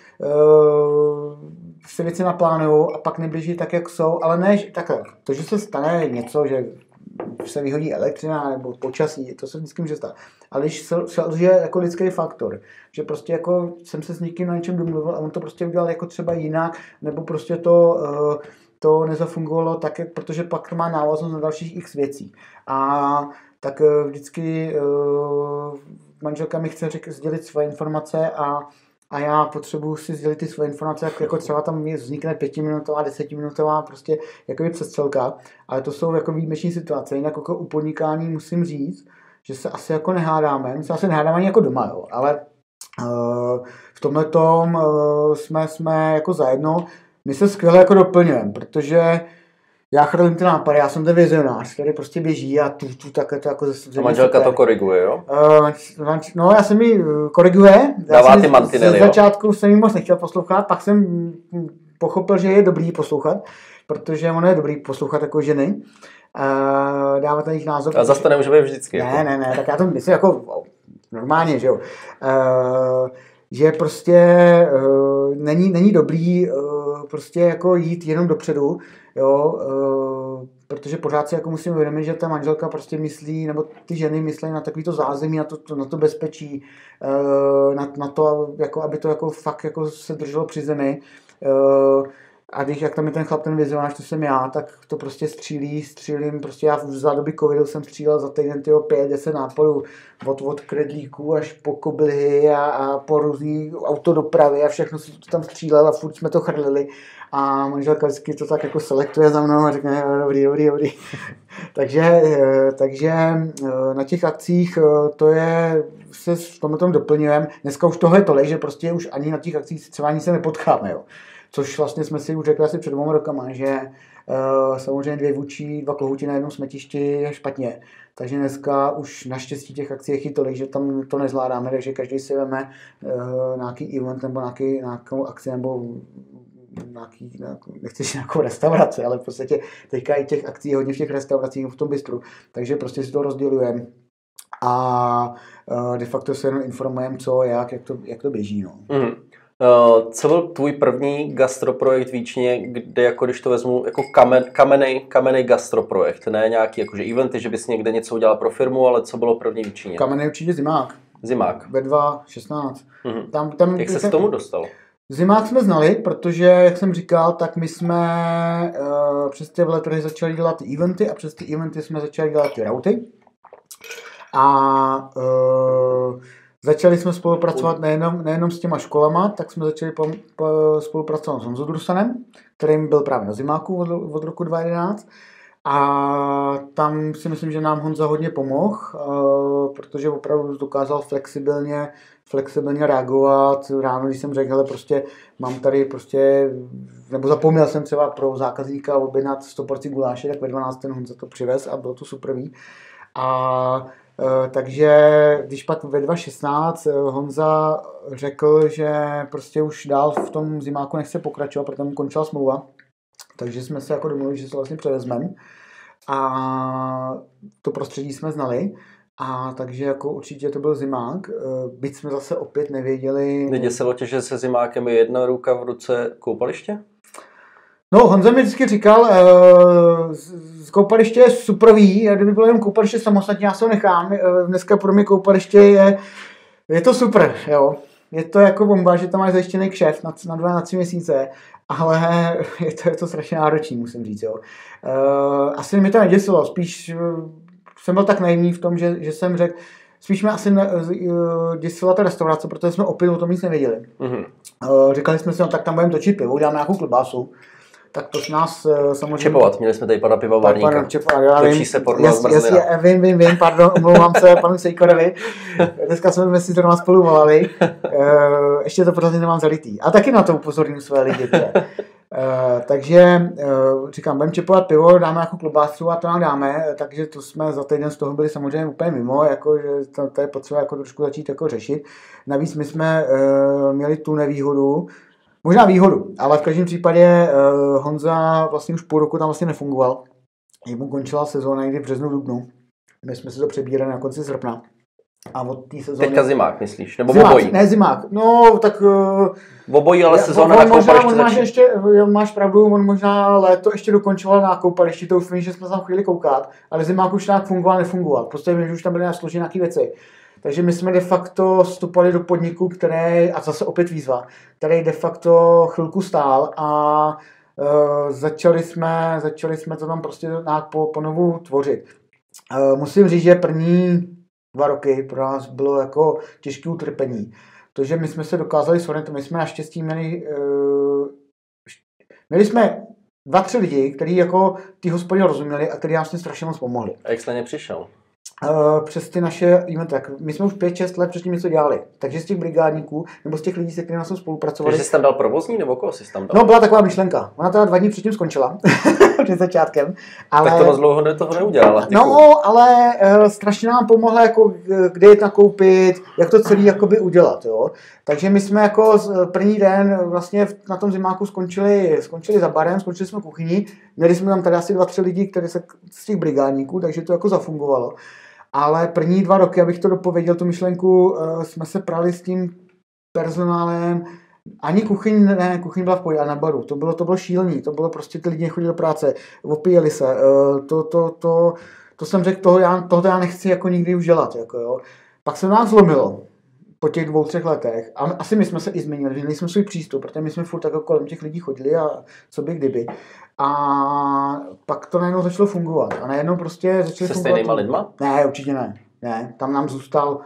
se věci naplánujou a pak neběží tak, jak jsou, ale ne, takhle, to, že se stane něco, že se vyhodí elektřina nebo počasí, to se vždycky může stát. Ale když selže jako lidský faktor, že prostě jako jsem se s někým na něčem domluvil a on to prostě udělal jako třeba jinak, nebo prostě to, to nezafungovalo tak, protože pak to má návaznost na dalších x věcí. A tak vždycky manželka mi chce řek, sdělit svoje informace a A já potřebuji si sdělit ty svoje informace, jako třeba tam vznikne pětiminutová, desetiminutová prostě jakoby přestřelka, ale to jsou jako výjimeční situace. Jinak jako u podnikání musím říct, že se asi jako nehádáme, my se asi nehádáme ani jako doma, jo, ale uh, v tomhle tom uh, jsme, jsme jako zajedno, my se skvěle jako doplňujeme, protože já chrlím ty nápady, já jsem ten vizionář, který prostě běží a tu, tu takhle to jako zase... A manželka to koriguje, jo? Uh, no, já jsem ji koriguje. Dává ty mantinely, jo? Z začátku jsem ji moc nechtěl poslouchat, pak jsem pochopil, že je dobrý poslouchat, protože ono je dobrý poslouchat jako ženy. Uh, dávat na jejich názor. A zase to nemůže být vždycky. Ne, jako. ne, ne, tak já to myslím jako normálně, že jo. Uh, že prostě uh, není, není dobrý uh, prostě jako jít jenom dopředu, jo, uh, protože pořád si jako musím uvědomit, že ta manželka prostě myslí, nebo ty ženy myslí na takový to zázemí, na to, na to bezpečí, uh, na, na to, jako, aby to jako fakt jako se drželo při zemi. Uh, A když, jak tam je ten chlap, ten vizionář, to jsem já, tak to prostě střílí, střílím, prostě já za doby covidu jsem střílel za týden tyho pět, deset nápadů od, od kredlíků až po koblihy a, a po různý autodopravy a všechno jsem tam střílel a furt jsme to chrlili a manželka vždycky to tak jako selektuje za mnou a řekne dobrý, dobrý, dobrý. takže, takže na těch akcích to je, se v tomhle tom doplňujeme. Dneska už toho je tolik, že prostě už ani na těch akcích třeba ani se nepotkáme, jo. Což vlastně jsme si už řekli asi před dvěma rokama, že uh, samozřejmě dvě vůči, dva kohouti na jednom smetišti je špatně. Takže dneska už naštěstí těch akcí je tolik, že tam to nezvládáme, takže každý si veme uh, nějaký event nebo nějaký, nějakou akci nebo nějaký, nějakou, nechci říct nějakou restauraci, ale v podstatě teďka i těch akcí je hodně v těch restauracích v tom bistru, takže prostě si to rozdělujeme a uh, de facto se jenom informujeme co, jak, jak to, jak to běží. No. Mm. Uh, co byl tvůj první gastroprojekt v Jíčně, kde, jako když to vezmu, jako kamen, kamenej, kamenej gastroprojekt, ne nějaký jakože eventy, že bys někde něco udělal pro firmu, ale co bylo první v Jíčně? Kamenej určitě Zimák. Zimák. Ve dva šestnáct. Mm-hmm. Tam, tam, jak se k tomu dostal? Zimák jsme znali, protože, jak jsem říkal, tak my jsme uh, přes ty veletrhy začali dělat ty eventy a přes ty eventy jsme začali dělat ty routy. A uh, začali jsme spolupracovat nejenom, nejenom s těma školama, tak jsme začali po, po, spolupracovat s Honzou Drusanem, kterým byl právě na Zimáku od, od roku dva tisíce jedenáct. A tam si myslím, že nám Honza hodně pomohl, uh, protože opravdu dokázal flexibilně, flexibilně reagovat. Ráno, když jsem řekl, hele, prostě mám tady prostě, nebo zapomněl jsem třeba pro zákazníka objednat sto porcí guláše, tak ve dvanáct ten Honza to přivez a bylo to superví. A Uh, takže když pak ve dva tisíce šestnáct uh, Honza řekl, že prostě už dál v tom Zimáku nechce pokračovat, protože mu končila smlouva, takže jsme se jako domluvili, že se vlastně převezmeme a to prostředí jsme znali a takže jako určitě to byl Zimák, uh, byť jsme zase opět nevěděli. Neděsilo tě, že se Zimákem je jedna ruka v ruce koupaliště? No, Honza mi vždycky říkal, uh, z koupaliště je superový, a kdyby bylo jen koupaliště samostatně, já se ho nechám. Uh, dneska pro mě koupaliště je, je to super, jo. Je to jako bomba, že tam máš zajištěný kšeft na, na dva, na tři měsíce, ale je to, je to strašně náročný, musím říct, jo. Uh, asi mi to neděsilo, spíš uh, jsem byl tak naivní v tom, že, že jsem řekl, spíš mě asi ne, uh, děsila ta restaurace, protože jsme opět o tom nic nevěděli. Mm-hmm. Uh, říkali jsme si, no tak tam budeme točit pivo, uděláme nějakou klobásu. Tak to s nás uh, samozřejmě... Čepovat, měli jsme tady pana pivovarníka. Točí se porno z Jasně, vím, vím, vím, pardon, omlouvám se panu Sejkorovi. Dneska jsme si zrovna spolu volali. Uh, ještě to pořád nemám zalitý. A taky na to upozorním své lidi. Uh, takže uh, říkám, budeme čepovat pivo, dáme jako klobásu a to nám dáme. Takže to jsme za týden z toho byli samozřejmě úplně mimo, jako, že to, to je potřeba jako trošku začít jako řešit. Navíc my jsme uh, měli tu nevýhodu, možná výhodu, ale v každém případě uh, Honza vlastně už půl roku tam vlastně nefungoval. Jemu končila sezóna někdy v březnu, dubnu. My jsme si to přebírali na konci srpna. A od té sezóny... Teďka Zimák, myslíš? Nebo Zimák, obojí? Ne, Zimák. No, tak... Uh, obojí, ale sezóna on, na koupaliště začíná. Ještě, máš pravdu, on možná léto ještě dokončoval na koupališti, to už vím, že jsme tam chvíli koukat, ale Zimák už nějak fungoval, nefungoval. Prostě vím, že už tam byly složeny nějaké věci. Takže my jsme de facto vstupovali do podniku, který, a zase opět výzva, který de facto chvilku stál a uh, začali, jsme, začali jsme to tam prostě nějak po, ponovu tvořit. Uh, musím říct, že první dva roky pro nás bylo jako těžké utrpení. To, že my jsme se dokázali shodnout, my jsme naštěstí měli, uh, měli jsme dva, tři lidi, kteří jako ty hospodě rozuměli a kteří nám strašně moc pomohli. A jak jsi na ně přišel? Uh, přes ty naše eventy, tak my jsme už pět šest let předtým něco dělali. Takže z těch brigádníků, nebo z těch lidí, se kterými jsme spolupracovali. Takže jsi tam dal provozní, nebo koho jsi tam dal? No, byla taková myšlenka. Ona teda dva dní předtím skončila. Před začátkem. Ale... Tak to moc dlouho toho neudělala. No, ale uh, strašně nám pomohla, jako, kde je nakoupit, jak to celý jakoby udělat. Jo? Takže my jsme jako první den vlastně na tom Zimáku skončili, skončili za barem, skončili jsme kuchyni. Měli jsme tam tady asi dva, tři lidi, kteří se z těch brigádníků, takže to jako zafungovalo. Ale první dva roky, abych to dopověděl, tu myšlenku, jsme se prali s tím personálem, ani kuchyň, ne, kuchyň byla v pohodě, ale na baru. To bylo, to bylo šílený, to bylo prostě, ty lidi nechodili do práce, opíjeli se, to, to, to, to jsem řekl, toho já, toho já nechci jako nikdy už dělat, jako jo. Pak se nás zlomilo po těch dvou, třech letech a asi my jsme se i změnili, měli jsme svůj přístup, protože my jsme furt tak kolem těch lidí chodili a co by kdyby. A pak to najednou začalo fungovat a najednou prostě začalo se fungovat. Se stejnýma lidma? Ne, určitě ne, ne, tam nám zůstal.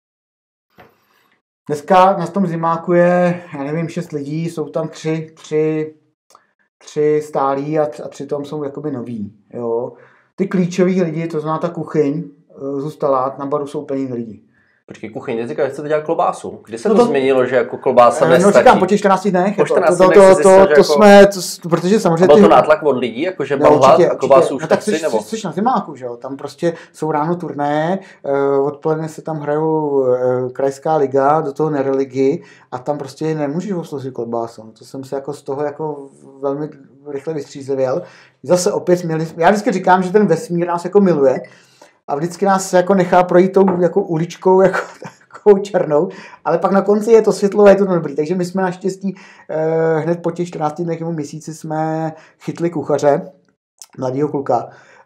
Dneska na tom zimáku je, já nevím, šest lidí, jsou tam tři, tři, tři stálí a, a tři tam jsou jakoby noví, jo. Ty klíčoví lidi, to znamená ta kuchyň, zůstala, na baru jsou úplně jiní lidi. Počkej, kuchyň, ty říkáš, že chcete dělat klobásu. Kdy se no to, to změnilo, že jako klobása nestačí? No říkám, po těch čtrnácti dnech. Po čtrnácti to, dnech to, to, to, to, to jako... jsme, to, protože samozřejmě... A byl to nátlak od lidí, jakože no, byl hlad určitě, a klobásu už no, tak nechci, jsi, nebo? Jsi, jsi na zimáku, že jo, tam prostě jsou ráno turné, uh, odpoledne se tam hrajou uh, krajská liga, do toho nereligy a tam prostě nemůžeš osloužit klobásu. No, to jsem se jako z toho jako velmi rychle vystřízlivěl. Zase opět měli, já vždycky říkám, že ten vesmír nás jako miluje a vždycky nás jako nechá projít tou jako uličkou, jako takovou černou, ale pak na konci je to světlo a je to dobrý. Takže my jsme naštěstí eh, hned po těch čtrnácti dnech nebo měsíci jsme chytli kuchaře, mladýho kluka,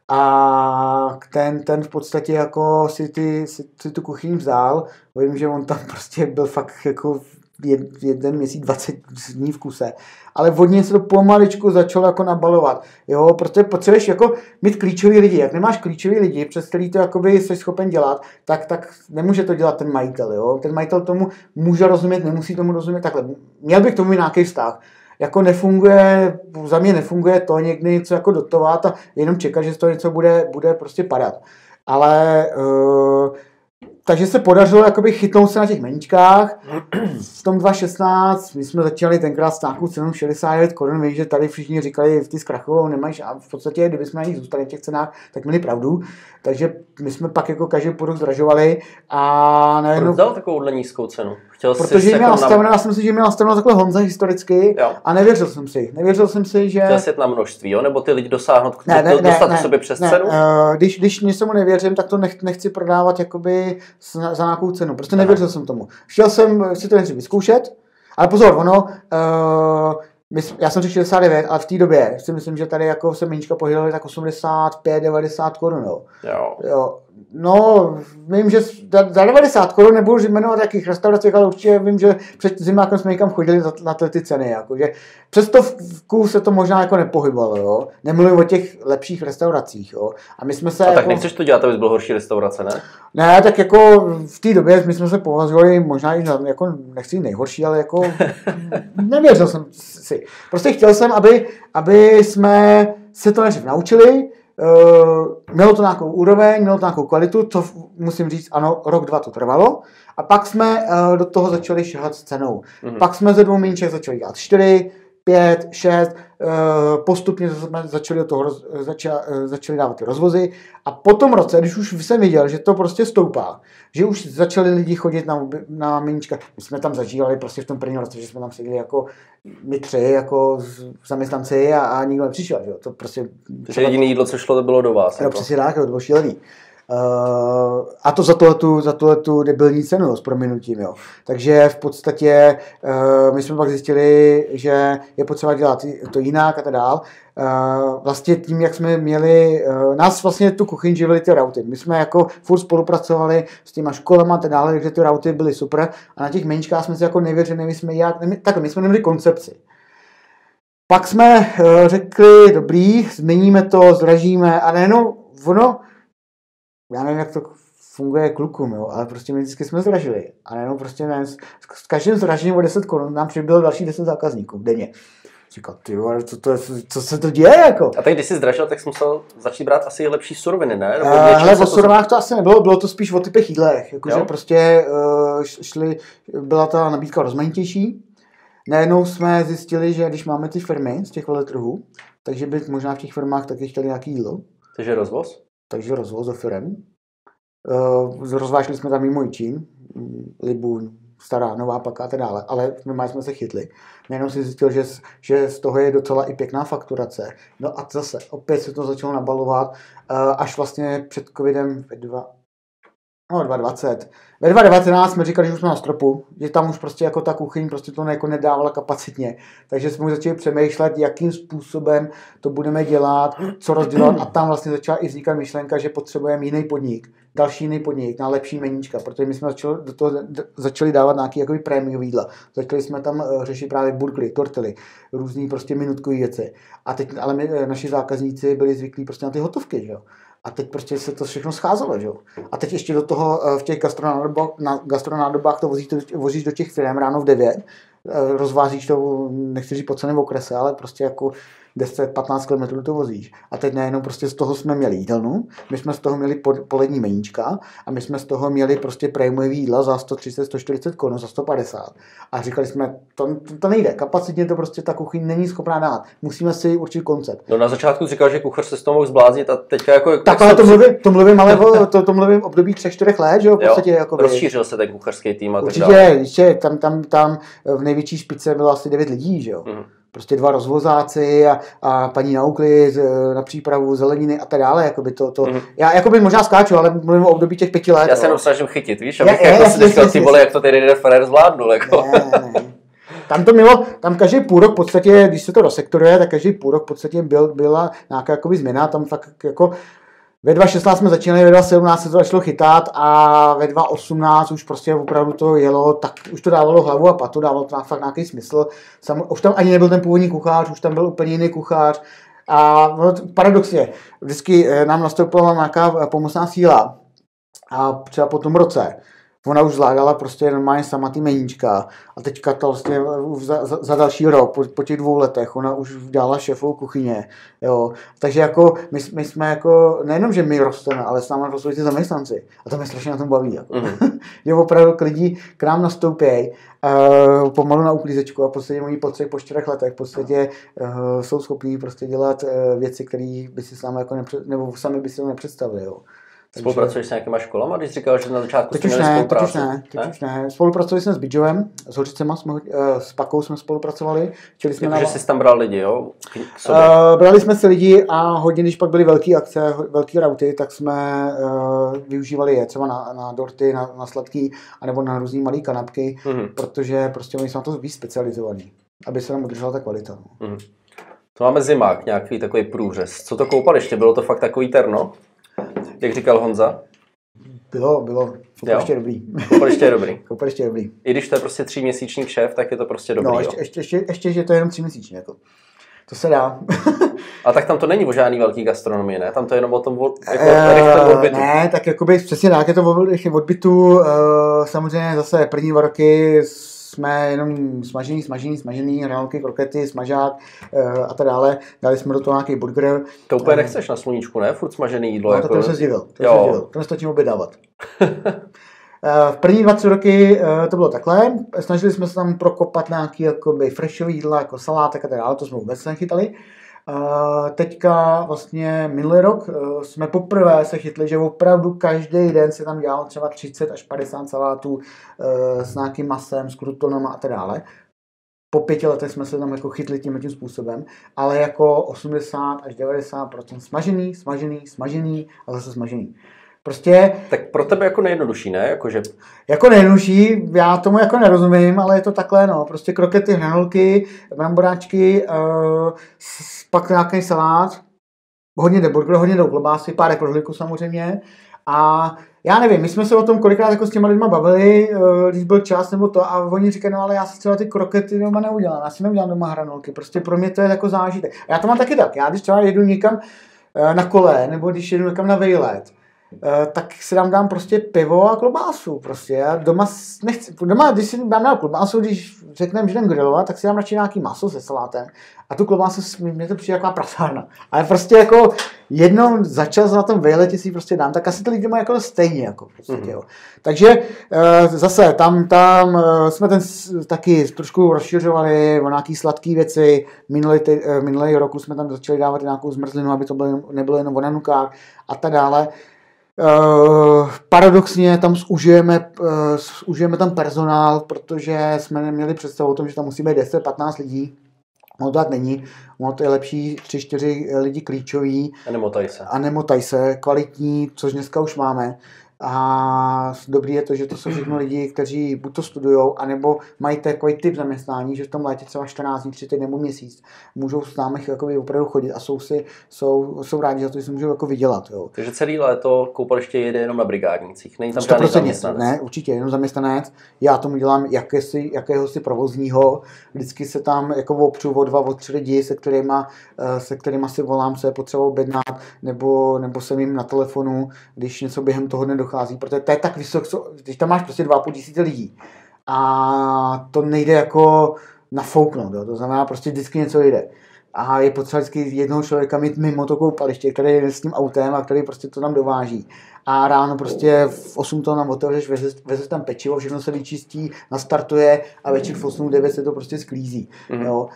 a ten, ten v podstatě jako si, ty, si, si tu kuchyň vzal. Vím, že on tam prostě byl fakt jako jed, jeden měsíc, dvacet dní v kuse. Ale vodně se to pomaličku začalo jako nabalovat. Jo, protože potřebuješ jako mít klíčový lidi. Jak nemáš klíčový lidi, přes který to jakoby jsi schopen dělat, tak, tak nemůže to dělat ten majitel. Jo? Ten majitel tomu může rozumět, nemusí tomu rozumět takhle. Měl bych k tomu nějaký vztah. Jako nefunguje, za mě nefunguje to někdy něco jako dotovat a jenom čekat, že z toho něco bude, bude prostě padat. Ale uh, takže se podařilo jakoby chytnout se na těch meničkách. V tom dva tisíce šestnáct my jsme začali tenkrát s nějakou cenou šedesát devět korun. Víš, že tady všichni říkali, ty zkrachovou nemají, a v podstatě, kdyby jsme na nich zůstali v těch cenách, tak měli pravdu. Takže my jsme pak jako každý produkt zdražovali a najednou... Proč dal takovouhle nízkou cenu? Chtěl Protože jsi měl nastavenou, já jsem si, že měl nastavenou takhle Honza historicky, jo. A nevěřil jsem si. Nevěřil jsem si, že... Chtěl jsi jet na množství, jo? Nebo ty lidi dosáhnout, ne, ne, to, dostat ne, k sobě přes ne, cenu? Ne, když, když něčemu nevěřím, tak to nech, nechci prodávat jakoby za, za nějakou cenu. Prostě nevěřil Aha. jsem tomu. Chtěl jsem si to nejdřív vyzkoušet, ale pozor, ono... Uh, My, já jsem řekl šedesát devět, ale v té době si myslím, že tady jako se menička pohybovali tak osmdesát pět devadesát korun. Jo. Jo. Jo. No, vím, že za devadesát korun nebudu jmenovat jakých restauracích, ale určitě vím, že před zimákem jsme někam chodili za, na ty ceny. Jako, že přes stovku se to možná jako nepohybovalo. Jo. Nemluvím o těch lepších restauracích. Jo. A my jsme se a jako, tak nechceš to dělat, aby byl horší restaurace, ne? Ne, tak jako v té době my jsme se považovali možná i za, jako nechci nejhorší, ale jako nevěřil jsem si. Prostě chtěl jsem, aby, aby jsme se to nejdřív naučili, uh, mělo to nějakou úroveň, mělo to nějakou kvalitu, to musím říct, ano, rok, dva to trvalo. A pak jsme uh, do toho začali šahat s cenou. Mm-hmm. Pak jsme ze dvou míček začali dělat čtyři, pět, šest, uh, postupně jsme začali, do toho roz, zača, uh, začali dávat ty rozvozy. A po tom roce, když už jsem viděl, že to prostě stoupá, že už začali lidi chodit na, na míčka, my jsme tam zažívali prostě v tom prvním roce, že jsme tam seděli jako my tři, jako zaměstnanci a, a nikdo nepřišel, že jo. To prostě... Takže jediné jídlo, co šlo, to bylo do vás. No, přesně tak, to bylo šílený. Uh, a to za tuhletu, za tuhletu debilní cenu, jo, s prominutím, jo. Takže v podstatě uh, my jsme pak zjistili, že je potřeba dělat to jinak a tak dál. Uh, vlastně tím, jak jsme měli, uh, nás vlastně tu kuchyň živili ty rauty. My jsme jako furt spolupracovali s těma školama a tak dále, takže ty rauty byly super a na těch meničkách jsme si jako nevěřili, my jsme jak, ne, tak my jsme neměli koncepci. Pak jsme uh, řekli, dobrý, změníme to, zdražíme a nejenom ono, já nevím, jak to funguje klukům, jo, ale prostě my vždycky jsme zdražili. A nejenom prostě ne, s, s každým zdražením o deset korun nám přibylo další deset zákazníků denně. Říkal, ty vole, co, to je, co se to děje, jako? A tak když jsi zdražil, tak jsi musel začít brát asi lepší suroviny, ne? Nebo uh, hele, o surovinách to asi nebylo, bylo to spíš o typech jídlech. Jakože prostě uh, šli, byla ta nabídka rozmanitější. Najednou jsme zjistili, že když máme ty firmy z těch veletrhů, takže by možná v těch firmách taky chtěli nějaký jídlo. Takže rozvoz? Takže rozvoz do firem. Uh, rozvážili jsme tam mimo Jičín, Libuň, Stará, Nová Paka a tak dále, ale my jsme se chytli. Najednou si zjistil, že, že z toho je docela i pěkná fakturace. No a zase, opět se to začalo nabalovat, uh, až vlastně před covidem ve dva, No, dva dvacet. Ve dva devatenáct jsme říkali, že už jsme na stropu, že tam už prostě jako ta kuchyň prostě to jako nedávala kapacitně. Takže jsme už začali přemýšlet, jakým způsobem to budeme dělat, co rozdělat a tam vlastně začala i vznikat myšlenka, že potřebujeme jiný podnik, další jiný podnik na lepší meníčka, protože my jsme začali, do toho začali dávat nějaký jakoby prémiový jídla. Začali jsme tam řešit právě burgery, tortily, různý prostě minutkové věci. A teď ale my, naši zákazníci byli zvyklí prostě na ty hotovky, že jo. A teď prostě se to všechno scházelo, že jo. A teď ještě do toho v těch gastronádobách, na gastronádobách to vozíš, vozíš do těch firm ráno v devět, rozvázíš to, nechci říct po celém okrese, ale prostě jako deset patnáct kilometrů to vozíš. A teď najednou prostě z toho jsme měli jídelnu, my jsme z toho měli polední meníčka a my jsme z toho měli prostě prémiový jídla za sto třicet, sto čtyřicet korun, za sto padesát. A říkali jsme, to, to, to nejde, kapacitně to prostě ta kuchyň není schopná dát. Musíme si určit koncept. No na začátku říkal, že kuchař se z toho mohl zbláznit a teďka jako... Tak ale to mluvím, to mluvím ale o, to, to mluvím období třech, čtyřech let, že jo, v podstatě jo, jako rozšířil se ten kuchařský tým a tak určitě, dále. Určitě, tam, tam, tam v největší špičce bylo asi devět lidí, že jo. Mm. Prostě dva rozvozáci a, a paní na úklid, na přípravu zeleniny a tak dále. Jakoby to, to. Mm. Já jakoby možná skáču, ale mluvím o období těch pěti let. Já se jenom snažím chytit, víš, abych je, jako je, si říkal, ty vole, jak to tady Ferrer zvládnul. Jako. Ne, ne. Tam to mělo, tam každý půl rok v podstatě, když se to rozsektoruje, tak každý půl rok v podstatě byl, byla nějaká jakoby změna, tam fakt jako ve dva šestnáct jsme začínali, ve dva sedmnáct se to začalo chytat a ve dva osmnáct už prostě opravdu to jelo, tak už to dávalo hlavu a patu, dávalo to fakt nějaký smysl. Sam, už tam ani nebyl ten původní kuchař, už tam byl úplně jiný kuchař a no, paradoxně, vždycky nám nastoupila nějaká pomocná síla a třeba po tom roce ona už zvládala prostě normálně sama ty meníčka a teďka to vlastně za, za, za další rok, po, po těch dvou letech, ona už dělala šéfovou kuchyně, jo. Takže jako my, my jsme jako, nejenom, že my rosteme, ale s námi rostou ty zaměstnanci a to mě strašně na tom baví, jako. Mm-hmm. Že opravdu k lidi k nám nastoupějí uh, pomalu na uklízečku a v podstatě oni po třech, po čtyřech letech v podstatě uh, jsou schopní prostě dělat uh, věci, které by si sami jako nepřed, nebo sami by si to nepředstavili, jo. Spolupracuješ s nějakýma školama, když říkal, že na začátku teď už ne, teď už ne, teď už ne. Spolupracovali jsme s Bidžovem, s Hořicema, jsme, uh, s Pakou jsme spolupracovali. Jsme jako, na... že jsi tam bral lidi, jo? Uh, brali jsme si lidi a hodně, když pak byly velké akce, velké rauty, tak jsme uh, využívali je třeba na, na dorty, na, na sladký, anebo na různý malý kanapky, mm-hmm. protože prostě oni jsou na to víc specializovaní, aby se nám udržela ta kvalita. No. Mm-hmm. To máme zimák, nějaký takový průřez. Co to koupaliště? Bylo to fakt takový terno? Jak říkal Honza? Bylo, bylo. Koupaliště je dobrý. Koupaliště je dobrý. Koupaliště je dobrý. I když to je prostě tříměsíční kšef, tak je to prostě dobrý. No, ještě, ještě, ještě, ještě, že to je jenom tříměsíční. Jako. To se dá. A tak tam to není o žádný velký gastronomii, ne? Tam to je jenom o tom jako, uh, odbytu. Ne, tak jakoby přesně tak, je to o odbytu. Uh, samozřejmě zase první dva roky jsme jenom smažený, smažený, smažený, hranolky, krokety, smažák uh, a tak dále. Dali jsme do toho nějaký burger. To úplně uh, nechceš na sluníčku, ne? Furt smažený jídlo. No, jako... to jsem se zdivil. To se zdivil. To nestačím obědávat. V první dva, tři roky to bylo takhle. Snažili jsme se tam prokopat nějaký jakoby freshový jídla, jako salátek a tak dále, to jsme vůbec nechytali. Teďka vlastně minulý rok jsme poprvé se chytli, že opravdu každý den se tam dělalo třeba třicet až padesát salátů s nějakým masem, s krutonama a tak dále. Po pěti letech jsme se tam jako chytli tím tím způsobem, ale jako osmdesát až devadesát procent smažený, smažený, smažený a zase smažený. Prostě, tak pro tebe jako nejjednodušší, ne? Jakože... Jako nejjednodušší, já tomu jako nerozumím, ale je to takhle, no. Prostě krokety, hranolky, bramboráčky, uh, pak nějaký salát, hodně jde burger, hodně jdou klobásy, pár rohlíků samozřejmě. A já nevím, my jsme se o tom kolikrát jako s těma lidma bavili, uh, když byl čas nebo to, a oni říkají, no ale já si třeba ty krokety doma neudělám, já si neudělám doma hranolky, prostě pro mě to je jako zážitek. A já to mám taky tak, já když třeba jedu někam uh, na kole, nebo když jedu někam na vejlet, Uh, tak si dám dám prostě pivo a klobásu. Prostě. Já doma nechci, doma, když si dám dám klobásu, když řekneme, že jdem grilovat, tak si dám radši nějaký maso se salátem. A tu klobásu, mě to přijde jako prasárna. Ale prostě jako jednou za čas na tom vejletě si prostě dám, tak asi to lidi mají jako stejně. Jako prostě, mm-hmm. jo. Takže uh, zase tam, tam uh, jsme ten taky trošku rozšiřovali o nějaký sladké věci. Minulý, ty, uh, minulý roku jsme tam začali dávat nějakou zmrzlinu, aby to bylo, nebylo jenom o nanukách a tak dále. Uh, paradoxně tam zužijeme, uh, zužijeme tam personál, protože jsme neměli představu o tom, že tam musí být deset patnáct lidí. Ono to tak není. Ono to je lepší tři čtyři lidi klíčoví. A nemotaj se. A nemotaj se, kvalitní, což dneska už máme. A dobrý je to, že to jsou všechno lidi, kteří buď to studují, anebo mají takový typ zaměstnání, že v tom létě třeba čtrnáct dní, tři týdny nebo měsíc můžou s námi jako opravdu chodit a jsou, si, jsou, jsou rádi za to, že si můžou jako vydělat. Jo. Takže celý léto koupaliště jede jenom na brigádnících, není tam žádný zaměstnanec? Ne, určitě, jenom zaměstnanec. Já tomu dělám jakési, jakéhosi provozního. Vždycky se tam jako opřu o dva, o tři lidi, se kterýma, se kterýma si volám, co je potřeba objednat, nebo, nebo jsem jim na telefonu, když něco během toho nedochází, protože to je tak vysoko, když tam máš prostě dva a půl tisíce lidí a to nejde jako nafouknout, jo? To znamená prostě vždycky něco jde. A je potřeba vždycky jednoho člověka mít mimo to koupaliště, který je s tím autem a který prostě to tam dováží. A ráno prostě v osm to nám otevřeš, vezeš, vezeš tam pečivo, všechno se vyčistí, nastartuje a večer v osm devět se to prostě sklízí. Mm-hmm. Jo.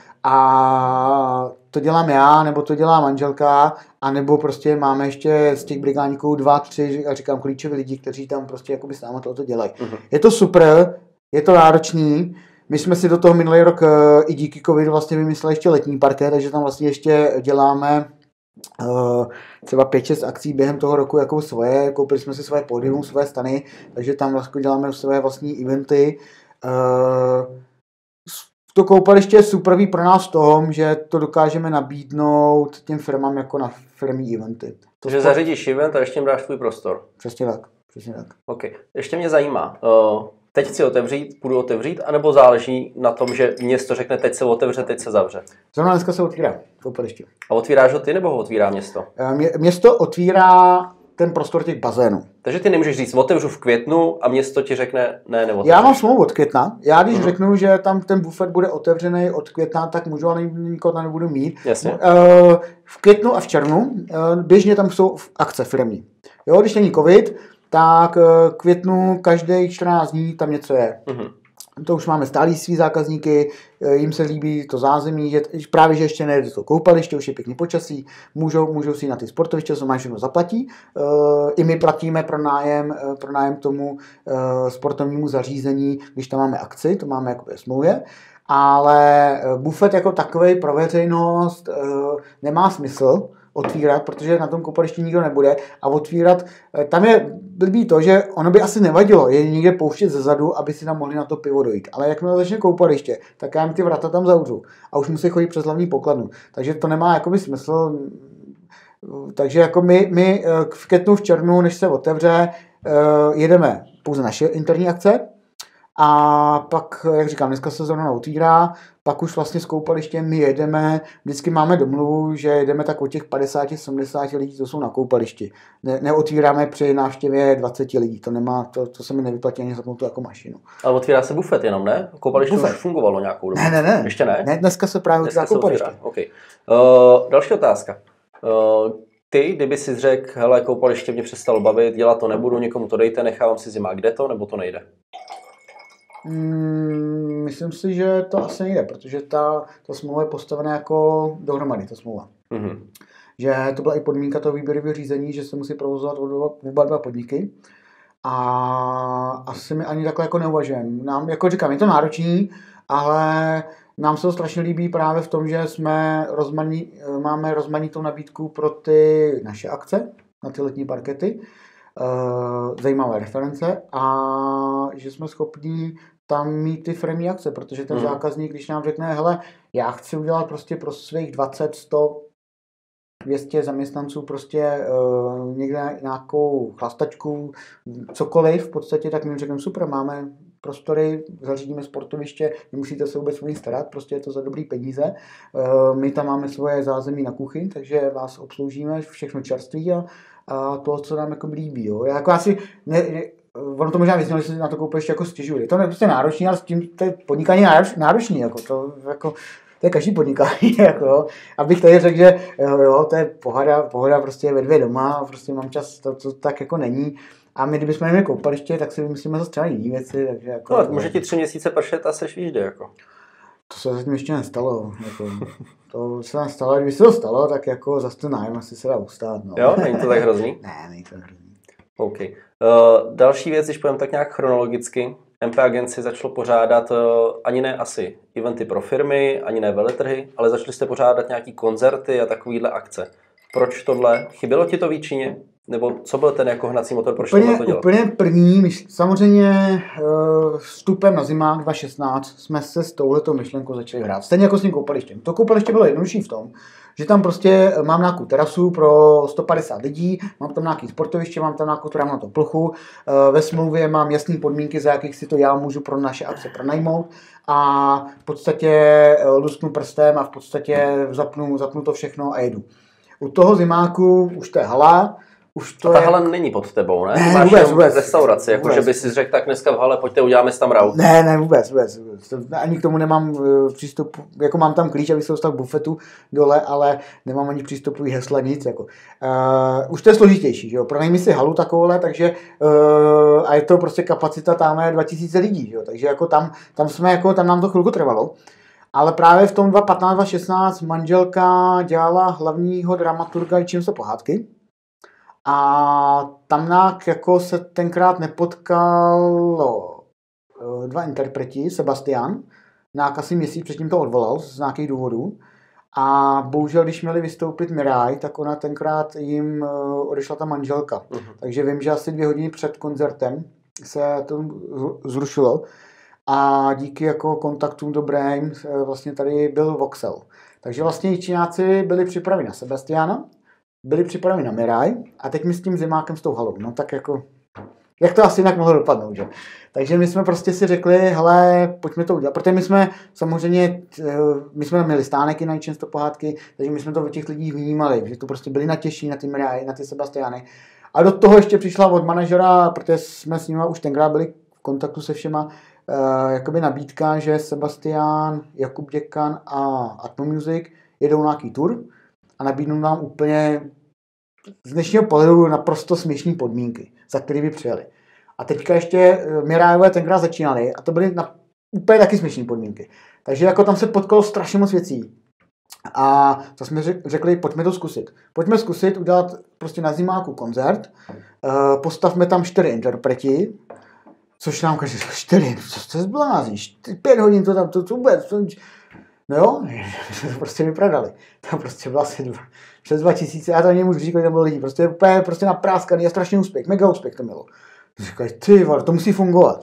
A to dělám já, nebo to dělá manželka, anebo prostě máme ještě z těch brigádníků dva, tři, já říkám, klíčoví lidi, kteří tam prostě jakoby s náma tohoto dělají. Mm-hmm. Je to super, je to náročný. My jsme si do toho minulý rok i díky covidu vlastně vymysleli ještě letní parket, takže tam vlastně ještě děláme uh, třeba pět šest akcí během toho roku jako svoje, koupili jsme si svoje pódium, svoje stany, takže tam vlastně děláme své vlastní eventy. Uh, to koupaliště je super pro nás v tom, že to dokážeme nabídnout těm firmám jako na firmní eventy. To že zařídíš event a ještě jim dáš tvůj prostor. Přesně tak. Přesně tak. OK. Ještě mě zajímá, uh, teď chci otevřít, půjdu otevřít, anebo záleží na tom, že město řekne, teď se otevře, teď se zavře? Zrovna dneska se otvírá koupaliště. A otvíráš ho ty, nebo ho otvírá město? Mě, město otvírá ten prostor těch bazénů. Takže ty nemůžeš říct, otevřu v květnu a město ti řekne, ne, neotevřu. Já mám smlouvu od května. Já když uh-huh. řeknu, že tam ten bufet bude otevřený od května, tak můžu, ale nikoho tam nebudu mít. Jasně. V květnu a v červnu běžně tam jsou akce firmní. Jo, když není covid, tak květnu každý čtrnáct dní tam něco je. Uh-huh. To už máme stálí svý zákazníky, jim se líbí to zázemí, že právě, že ještě nejde to koupaliště, už je pěkný počasí, můžou, můžou si na ty sportoviště, co mají všechno zaplatí. I my platíme pro nájem, pro nájem tomu sportovnímu zařízení, když tam máme akci, to máme jako ve smlouvě. Ale bufet jako takovej pro veřejnost nemá smysl otvírat, protože na tom koupališti nikdo nebude a otvírat, tam je blbý to, že ono by asi nevadilo je někde pouštět zezadu, aby si tam mohli na to pivo dojít, ale jakmile začne koupaliště, tak já jim ty vrata tam zavřu a už musí chodit přes hlavní pokladnu, takže to nemá jakoby smysl, takže jako my, my v květnu, v červnu, než se otevře, jedeme pouze naše interní akce. A pak, jak říkám, dneska se zrovna otvírá, pak už vlastně s koupalištěm my jedeme, vždycky máme domluvu, že jedeme tak o těch padesát sedmdesát lidí, co jsou na koupališti. Ne, neotvíráme při návštěvě dvacet lidí, to nemá, to, to se mi nevyplatí ani zapnout tu jako mašinu. Ale otvírá se bufet jenom, ne? Koupaliště už fungovalo nějakou dobu. Ne, ne, ne. Ještě ne? Ne, dneska se právě otvírá koupaliště. Okay. Uh, další otázka. Uh, Ty, kdyby si řekl, hele, koupaliště mě přestalo bavit, dělat to nebudu, někomu to dejte, nechávám si zima, kde to, nebo to nejde? Hmm, myslím si, že to asi nejde, protože ta, ta smlouva je postavená jako dohromady, ta smlouva. Mm-hmm. Že to byla i podmínka toho výběrového řízení, že se musí provozovat oba dva podniky. A asi mi ani takhle jako neuvažujeme. Nám, jako říkám, je to náročný, ale nám se to strašně líbí právě v tom, že jsme rozmaní, máme rozmanitou nabídku pro ty naše akce, na ty letní parkety. Zajímavé reference a že jsme schopni tam mít ty firemní akce, protože ten hmm. zákazník, když nám řekne, hele, já chci udělat prostě pro svých dvacet, sto, dvě stě zaměstnanců prostě uh, někde nějakou chlastačku, cokoliv v podstatě, tak my řekneme super, máme prostory, zařídíme sportoviště, nemusíte se vůbec o ní starat, prostě je to za dobrý peníze. Uh, my tam máme svoje zázemí na kuchyň, takže vás obsloužíme, všechno čerství a a to, co nám jako líbí. Jo. Já jako asi, ne, ne, ono to možná vyznělo, že se na to koupaliště jako stěžuje. To je prostě náročný, ale s tím to je podnikání nároč, náročný. Jako, to, jako, to je každý podnikání. Jako, jo. Abych tady řekl, že jo, jo, to je pohoda, pohoda prostě ve dvě doma, prostě mám čas, to, to tak jako není. A my, kdybychom neměli koupaliště, tak si vymyslíme zase třeba jiné věci. Takže jako, no, může ti tři měsíce pršet a seš výjde. Jako. To se zatím ještě nestalo. Jako, to se nestalo, kdyby se to stalo, tak jako zase ten nájem asi se dá ustát. No. Jo, není to tak hrozný? Ne, není to tak hrozný. OK. Uh, další věc, když půjdeme tak nějak chronologicky, M P Agency začalo pořádat uh, ani ne asi eventy pro firmy, ani ne veletrhy, ale začali jste pořádat nějaký koncerty a takovýhle akce. Proč tohle? Chybělo ti to v Jičíně? Nebo co byl ten jako hnací motor, proč úplně, to dělal? Úplně první, samozřejmě vstupem na zimák dva tisíce šestnáct jsme se s touhletou myšlenkou začali hrát. Stejně jako s tím koupalištěm. To koupaliště bylo jednodušší v tom, že tam prostě mám nějakou terasu pro sto padesát lidí, mám tam nějaký sportoviště, mám tam nějakou travnatou plochu, ve smlouvě mám jasné podmínky, za jakých si to já můžu pro naše akce pronajmout a v podstatě lusknu prstem a v podstatě zapnu, zapnu to všechno a jedu. U toho zimáku už to je hala. Už to a ta je... hala není pod tebou, ne? Ne, Máš vůbec, vůbec. Restauraci, jako že by si řekl, tak dneska v hale, pojďte, uděláme si tam rau. Ne, ne, vůbec, vůbec, vůbec. Ani k tomu nemám uh, přístup, jako mám tam klíč, abych se dostal k bufetu dole, ale nemám ani přístupový hesla, nic. Jako. Uh, už to je složitější, že jo? Pronajmi si halu takovouhle, takže uh, a je to prostě kapacita, tam je dva tisíce lidí, že jo? Takže jako tam, tam jsme, jako, tam nám to chvilku trvalo. Ale právě v tom dva tisíce patnáct dva tisíce šestnáct manželka dělala hlavního dramaturga i čím se pohádky. A tam nějak jako se tenkrát nepotkalo dva interpreti, Sebastian, nějak asi měsíc předtím to odvolal z nějakých důvodů. A bohužel, když měli vystoupit Miraj, tak ona tenkrát jim odešla ta manželka. Uh-huh. Takže vím, že asi dvě hodiny před koncertem se to zrušilo. A díky jako kontaktům dobrým vlastně tady byl Voxel. Takže vlastně Číňáci byli připraveni na Sebastiana, byli připraveni na Miraj a teď my s tím zimákem s tou halou. No tak jako, jak to asi jinak mohlo dopadnout, že? Takže my jsme prostě si řekli, hele, pojďme to udělat. Protože my jsme samozřejmě, my jsme měli stánek i na činsto pohádky, takže my jsme to od těch lidí vnímali, že to prostě byli natěší na ty Miraj, na ty Sebastiany. A do toho ještě přišla od manažera, protože jsme s nimi už tenkrát byli v kontaktu se všema, Uh, jakoby nabídka, že Sebastian, Jakub Děkan a Atmo Music jedou nějaký tour a nabídnou nám úplně z dnešního pohledu naprosto směšné podmínky, za které by přijeli. A teďka ještě Mirajové tenkrát začínali a to byly na úplně taky směšné podmínky. Takže jako tam se potkalo strašně moc věcí. A to jsme řekli, pojďme to zkusit. Pojďme zkusit udělat prostě na zimáku koncert, uh, postavme tam čtyři interpreti, což nám každý čtyři, co se zblázíš, pět hodin to tam, to, to vůbec, to, no jo, to prostě vyprodali. Tam prostě bylo asi dva, přes dva tisíce, já to ani můžu říct, kolik tam bylo lidí, prostě úplně prostě napráskaný a strašný úspěch, mega úspěch to mělo. Říkali, ty vole, to musí fungovat.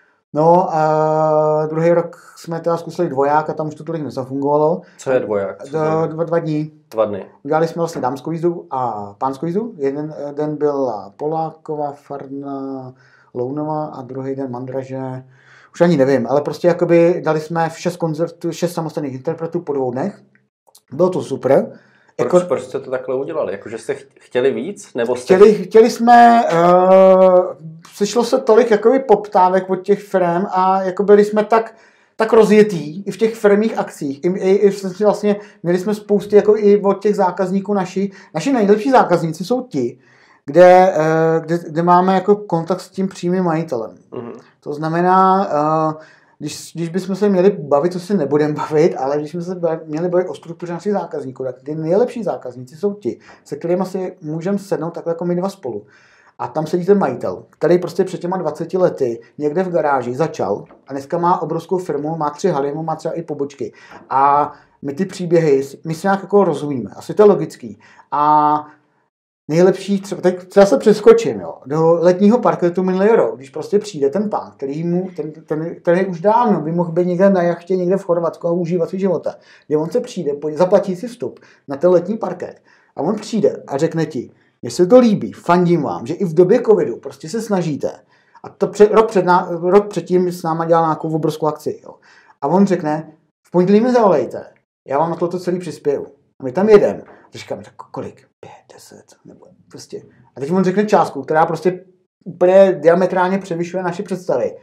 No a druhý rok jsme teda zkusili dvoják a tam už to tolik nezafungovalo. Co je dvoják? Co dva, dva, dva dní. Dva dny. Udělali jsme vlastně dámskou jízdu a pánskou jízdu. Jeden den byla Poláková, Farna, Lounová a druhý den Mandraže. Už ani nevím, ale prostě jakoby dali jsme v šest koncertů, šest samostatných interpretů po dvou dnech. Bylo to super. Proč, jako, proč jste to takhle udělali? Jakože jste chtěli víc? Nebo jste... chtěli, chtěli jsme, uh, sešlo se tolik jakoby poptávek od těch firm a jako byli jsme tak, tak rozjetý i v těch firmních akcích. I, i, i vlastně měli jsme spousty jako i od těch zákazníků naši. Naši nejlepší zákazníci jsou ti, kde, uh, kde, kde máme jako kontakt s tím přímým majitelem. Mm-hmm. To znamená, uh, Když, když bychom se měli bavit, to se nebudeme bavit, ale když jsme se měli bavit o struktuře našich zákazníků, tak ty nejlepší zákazníci jsou ti, se kterými si můžeme sednout takhle jako my dva spolu. A tam sedí ten majitel, který prostě před těma dvaceti lety někde v garáži začal a dneska má obrovskou firmu, má tři haly, má třeba i pobočky. A my ty příběhy, my si nějak jako rozumíme, asi to je logický. A nejlepší, třeba, tak třeba se přeskočím, jo, do letního parketu minulý rok, když prostě přijde ten pán, který mu, ten, ten, který už dávno by mohl být někde na jachtě, někde v Chorvatsku a užívat svý života, kde on se přijde, zaplatí si vstup na ten letní parket a on přijde a řekne ti, mně se to líbí, fandím vám, že i v době covidu prostě se snažíte a to před, rok, před, rok předtím s náma dělal nějakou obrovskou akci, jo. A on řekne, v pondělí mi zavolejte, já vám na toto celý přispěju. A my tam jedeme. A říkáme, tak kolik? Pět, deset, nebo prostě. A teď on řekne částku, která prostě úplně diametrálně převyšuje naše představy.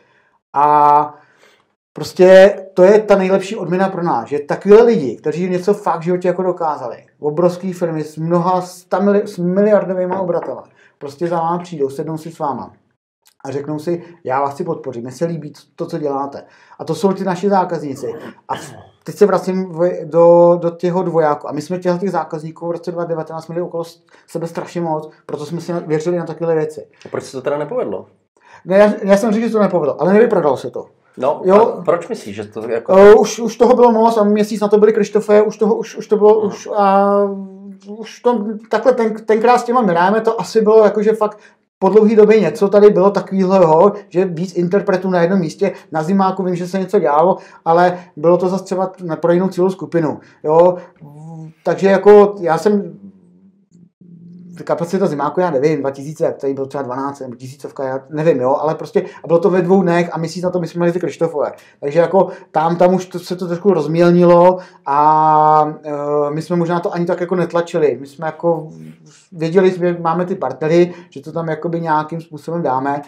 A prostě to je ta nejlepší odměna pro nás, že takové lidi, kteří něco fakt v životě jako dokázali, obrovské firmy s mnoha sta mili, s miliardovými obratama, prostě za váma přijdou, sednou si s váma a řeknou si, já vás chci podpořit, mně se líbí to, co děláte. A to jsou ty naši zákazníci. A teď se vracím do, do těho dvojáku. A my jsme těch, těch zákazníků v roce dva tisíce devatenáct měli okolo sebe strašně moc, proto jsme si věřili na takové věci. A proč se to teda nepovedlo? Ne, já, já jsem říkal, že to nepovedlo, ale nevyprodalo se to. No, jo, proč myslíš, že to jako... Uh, už, už toho bylo moc a měsíc na to byli Krištofé, už, toho, už, už to bylo, hmm. už a už to, takhle ten, tenkrát s těma Mirájemi to asi bylo jakože fakt po dlouhé době něco tady bylo takového, že víc interpretů na jednom místě. Na Zimáku vím, že se něco dělalo, ale bylo to zase třeba pro jinou cílovou skupinu. Jo? Takže jako já jsem kapacita Zimáku, já nevím, dva tisíce, tady byl třeba dvanáct, nebo tisícovka, já nevím, jo, ale prostě a bylo to ve dvou dnech a měsíc na to my jsme měli ty Krištofové. Takže jako tam, tam už to, se to trošku rozmělnilo a uh, my jsme možná to ani tak jako netlačili. My jsme jako věděli, že máme ty partnery, že to tam jakoby nějakým způsobem dáme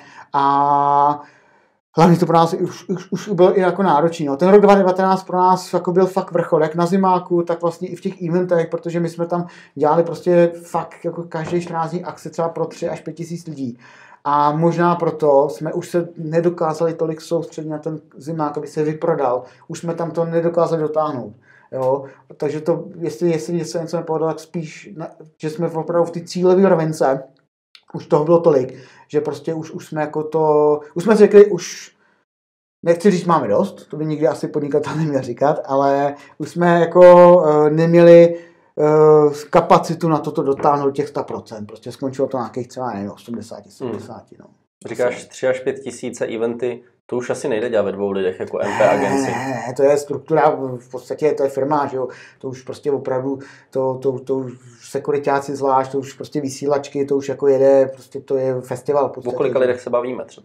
a hlavně to pro nás už, už, už bylo i jako náročný. No. Ten rok dva tisíce devatenáct pro nás jako byl fakt vrchol, jak na Zimáku, tak vlastně i v těch eventech, protože my jsme tam dělali prostě fakt jako každý čtrnáct dní akce třeba pro tři až pět tisíc lidí. A možná proto jsme už se nedokázali tolik soustředit na ten Zimák, aby se vyprodal. Už jsme tam to nedokázali dotáhnout. Jo? Takže to, jestli, jestli něco, něco nepovedlo, tak spíš, že jsme opravdu v ty cílové rovince, už toho bylo tolik, že prostě už, už jsme jako to, už jsme řekli, už nechci říct, máme dost, to by nikdy asi podnikatel neměl říkat, ale už jsme jako uh, neměli uh, kapacitu na toto dotáhnout těch sto procent, prostě skončilo to nějakých třeba nevím, osmdesát, sedmdesát. Hmm. No. Říkáš tři až pět tisíce eventy, to už asi nejde dělat ve dvou lidech jako M P agenci. Ne, to je struktura, v podstatě to je firma, že jo, to už prostě opravdu, to, to, to už sekuritáci zvlášť, to už prostě vysílačky, to už jako jede, prostě to je festival. O kolika lidech se bavíme třeba?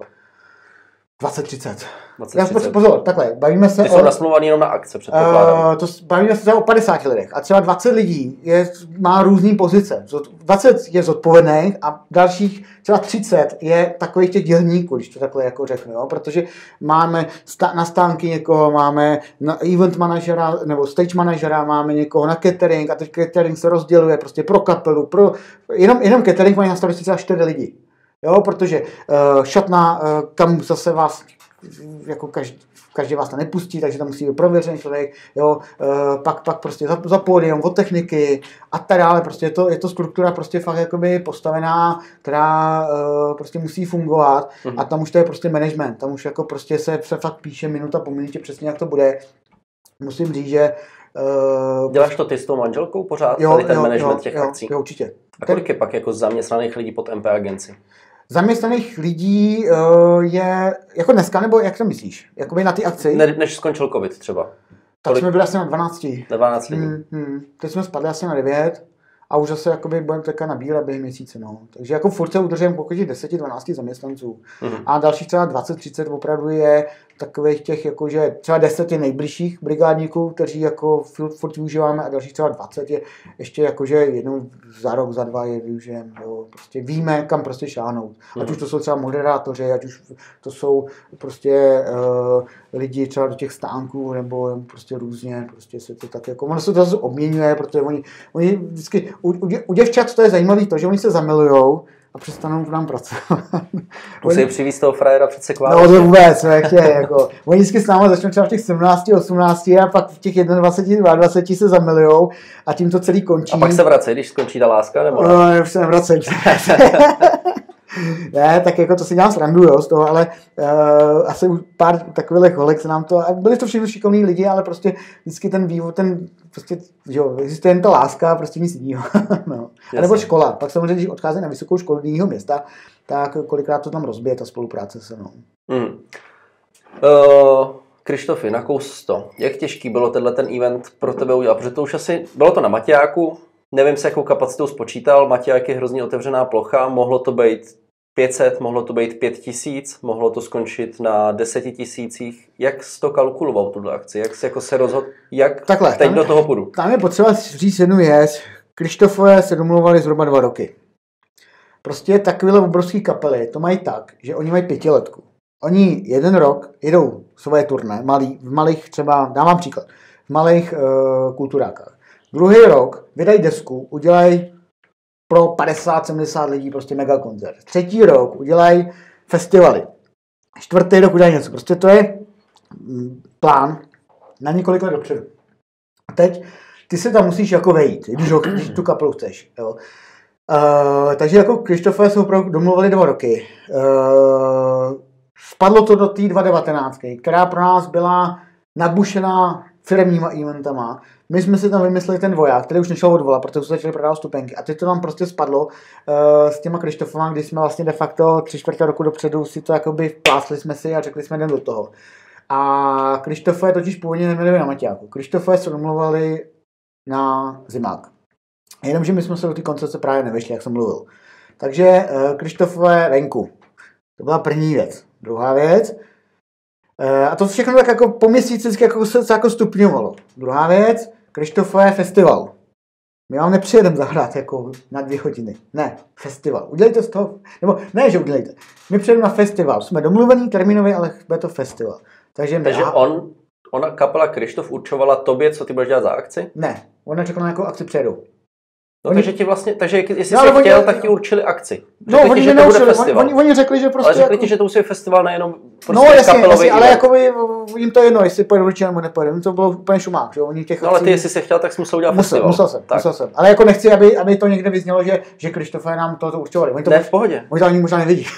dvacet třicet. dvacet třicet. Pozor, takhle, bavíme se Ty o... jsou nasmluvaný jenom na akce, předpokládám. Uh, to bavíme se třeba o padesáti lidech a třeba dvacet lidí je, má různý pozice. dvacet je zodpovědných a dalších třeba třicet je takových těch dělníků, když to takhle jako řeknu, jo? Protože máme sta- na stánky někoho, máme na event manažera nebo stage manažera, máme někoho na catering a teď catering se rozděluje prostě pro kapelu, pro... Jenom, jenom catering mají na starosti třeba čtyři lidi. Jo, protože uh, šatna, uh, kam zase vás, jako každý, každý vás tam nepustí, takže tam musí být prověřený člověk, jo, uh, pak, pak prostě za, za pódium, od techniky a tak dále, prostě je to, je to struktura prostě fakt jakoby postavená, která uh, prostě musí fungovat mm-hmm. a tam už to je prostě management, tam už jako prostě se, se fakt píše minuta po minutě přesně, jak to bude. Musím říct, že Uh, Děláš to ty s tou manželkou pořád, jo, tady ten jo, management jo, těch jo, akcí? Jo, určitě. A kolik je pak jako zaměstnaných lidí pod M P agenci? Zaměstnaných lidí uh, je, jako dneska, nebo jak to myslíš? Jakoby na ty akci? Ne, než skončil covid třeba. Tak kolik? jsme byli asi na dvanácti. Na dvanácti lidí. Hmm, hmm. Teď jsme spadli asi na devět a už zase jakoby budeme teďka nabírat během měsíce. No. Takže jako furt se udržujeme pokud deset dvanáct zaměstnanců. Mm-hmm. A dalších třeba dvacet třicet opravdu je takových těch, jakože třeba deset je nejbližších brigádníků, kteří jako furt, furt využíváme a dalších třeba dvacet je ještě jakože jednou za rok, za dva je využijeme. Jo. Prostě víme, kam prostě šáhnout. Mm-hmm. Ať už to jsou třeba moderátoři, ať už to jsou prostě uh, lidi třeba do těch stánků nebo prostě různě, prostě se to tak jako, ono se to zase obměňuje, protože oni, oni vždycky, u, u, u děvčat to je zajímavé to, že oni se zamilujou a přestanou k nám pracovat. Musí přivízt toho frajera přece k vám. No to vůbec, jak je, jako, oni vždycky s námi začnou třeba v těch sedmnácti, osmnácti a pak v těch jednadvaceti, dvaceti se zamilujou a tím to celý končí. A pak se vracej, když skončí ta láska, nebo ne? No, už se nevracej. Ne, tak jako to si dělám srandu, jo, z toho, ale uh, asi pár takových holek se nám to, a byli to všechno šikovní lidi, ale prostě vždycky ten vývoj, ten prostě, jo, existuje jen ta láska, prostě nic jiného. No. A nebo škola, pak samozřejmě, když odchází na vysokou školu do jiného města, tak kolikrát to tam rozbije, ta spolupráce se, no. Mm. Uh, Krištofy, nakous to. Jak těžký bylo tenhle ten event pro tebe udělat? Protože to už asi, bylo to na Matějáku, nevím, se jakou kapacitou spočítal, Matěják je hrozně otevřená plocha, mohlo to být pět set, mohlo to být pět tisíc, mohlo to skončit na deseti tisících. Jak jsi to kalkuloval, tuhle akci? Jak jsi jako se rozhodl, jak takhle, teď do toho půjdu? Tam je potřeba říct jednu věc. Krištofové se domluvali zhruba dva roky. Prostě takovéhle obrovské kapely to mají tak, že oni mají pětiletku. Oni jeden rok jedou svoje turné, malý, v malých třeba, dám příklad, v malých uh, kulturákách. Druhý rok vydají desku, udělají pro padesát sedmdesát lidí prostě mega koncert. Třetí rok udělají festivaly. Čtvrtý rok udělají něco. Prostě to je plán na několik let dopředu. A teď ty se tam musíš jako vejít, když, ho, když tu kapelu chceš. Jo. Uh, takže jako Krištofové se opravdu domluvili dva roky. Uh, spadlo to do té dvacet devatenáct, která pro nás byla nabušená firemníma eventama. My jsme si tam vymysleli ten voják, který už nešel odvolat, protože se začali prodávat stupenky. A teď to nám prostě spadlo uh, s těma Krištofama, kdy jsme vlastně de facto tři čtvrtě roku dopředu si to jakoby plásli jsme si a řekli jsme jdem do toho. A Krištofé totiž původně neměli na Maťáku. Krištofé se domluvali na zimák. Jenomže my jsme se do té koncepce právě nevešli, jak jsem mluvil. Takže uh, Krištofové venku. To byla první věc. Druhá věc. Uh, a to všechno tak jako po měsíci jako se, se jako stupňovalo. Druhá věc. Krištofové festival. My vám nepřijedeme zahrát jako na dvě hodiny. Ne, festival. Udělejte z toho, nebo ne, že udělejte. My přijedeme na festival. Jsme domluvený termínově, ale bude to festival. Takže, Takže já... on, ona kapela Krištof určovala tobě, co ty budeš dělat za akci? Ne, ona řekla, na jakou akci přijedou. No, oni... takže ti vlastně, takže jestli no, jsi oni... chtěl, tak ti určili akci. No, řekli oni ti, že to bude festival. Oni, oni řekli, že prostě... Ale řekli jako... ti, že to musí být festival nejenom prostě no, jasně, kapelový jasně, ale jako by, jim to jedno, jestli pojedu určitě nebo nepojedu. To bylo úplně šumák, že oni těch no, ale akcí... ty, jestli jsi chtěl, tak jsi musel udělat musel, festival. Musel jsem, tak. musel jsem. Ale jako nechci, aby, aby to někde vyznělo, že, že Krištofé nám tohoto určovali. Oni to ne, v pohodě. Možná oni možná nevidí.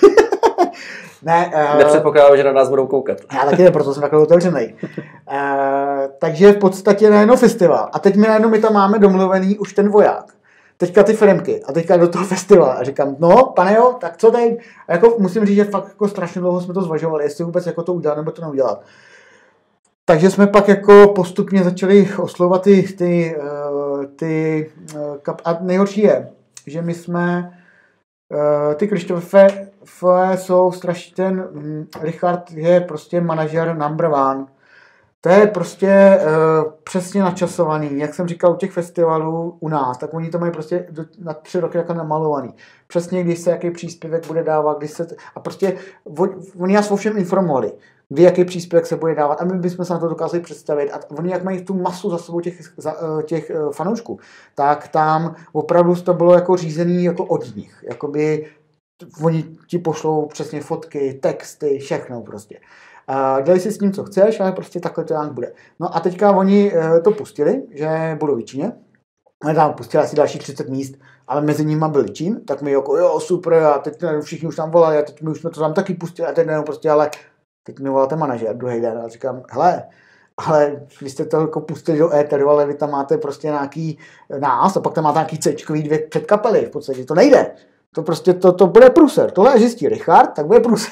Ne, uh, nepředpokládám, že na nás budou koukat. Já taky ne, proto jsem takhle otevřený. Uh, takže v podstatě najednou festival. A teď my najednou my tam máme domluvený už ten voják. Teďka ty firemky a teďka do toho festivalu. A říkám, no, pane jo, tak co teď? A jako musím říct, že fakt jako strašně dlouho jsme to zvažovali, jestli vůbec jako to udělat nebo to neudělat. Takže jsme pak jako postupně začali oslovovat ty, ty, uh, ty uh, kap... a nejhorší je, že my jsme uh, ty Krištofé jsou strašně ten, um, Richard je prostě manažer number one. To je prostě uh, přesně načasovaný. Jak jsem říkal u těch festivalů u nás, tak oni to mají prostě do, na tři roky jako namalovaný. Přesně, když se jaký příspěvek bude dávat, když se... A prostě oni nás o všem informovali, kdy jaký příspěvek se bude dávat, a my bychom se na to dokázali představit. A oni, jak mají tu masu za sebou těch, za, těch uh, fanoušků, tak tam opravdu to bylo jako řízený jako od nich. Jakoby oni ti pošlou přesně fotky, texty, všechno prostě. Uh, dělej si s ním, co chceš, ale prostě takhle to nějak bude. No a teďka oni uh, to pustili, že budou v Číně. Oni tam pustili asi další třicet míst, ale mezi nimi byl Čín, tak mi jako jo, super, a teď všichni už tam volali, a teď my už jsme to tam taky pustili, a teď jenom prostě, ale teď mi volal ten manažer druhý den a říkám, hele, ale vy jste to jako pustili do éteru, ale vy tam máte prostě nějaký nás, a pak tam máte nějaký cečkový dvě předkapely, v podstatě to nejde. To prostě, to, to bude průser. Tohle zjistí Richard, tak bude průser.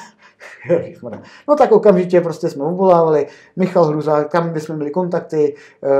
No tak okamžitě prostě jsme obvolávali Michal Hruza, kam jsme měli kontakty,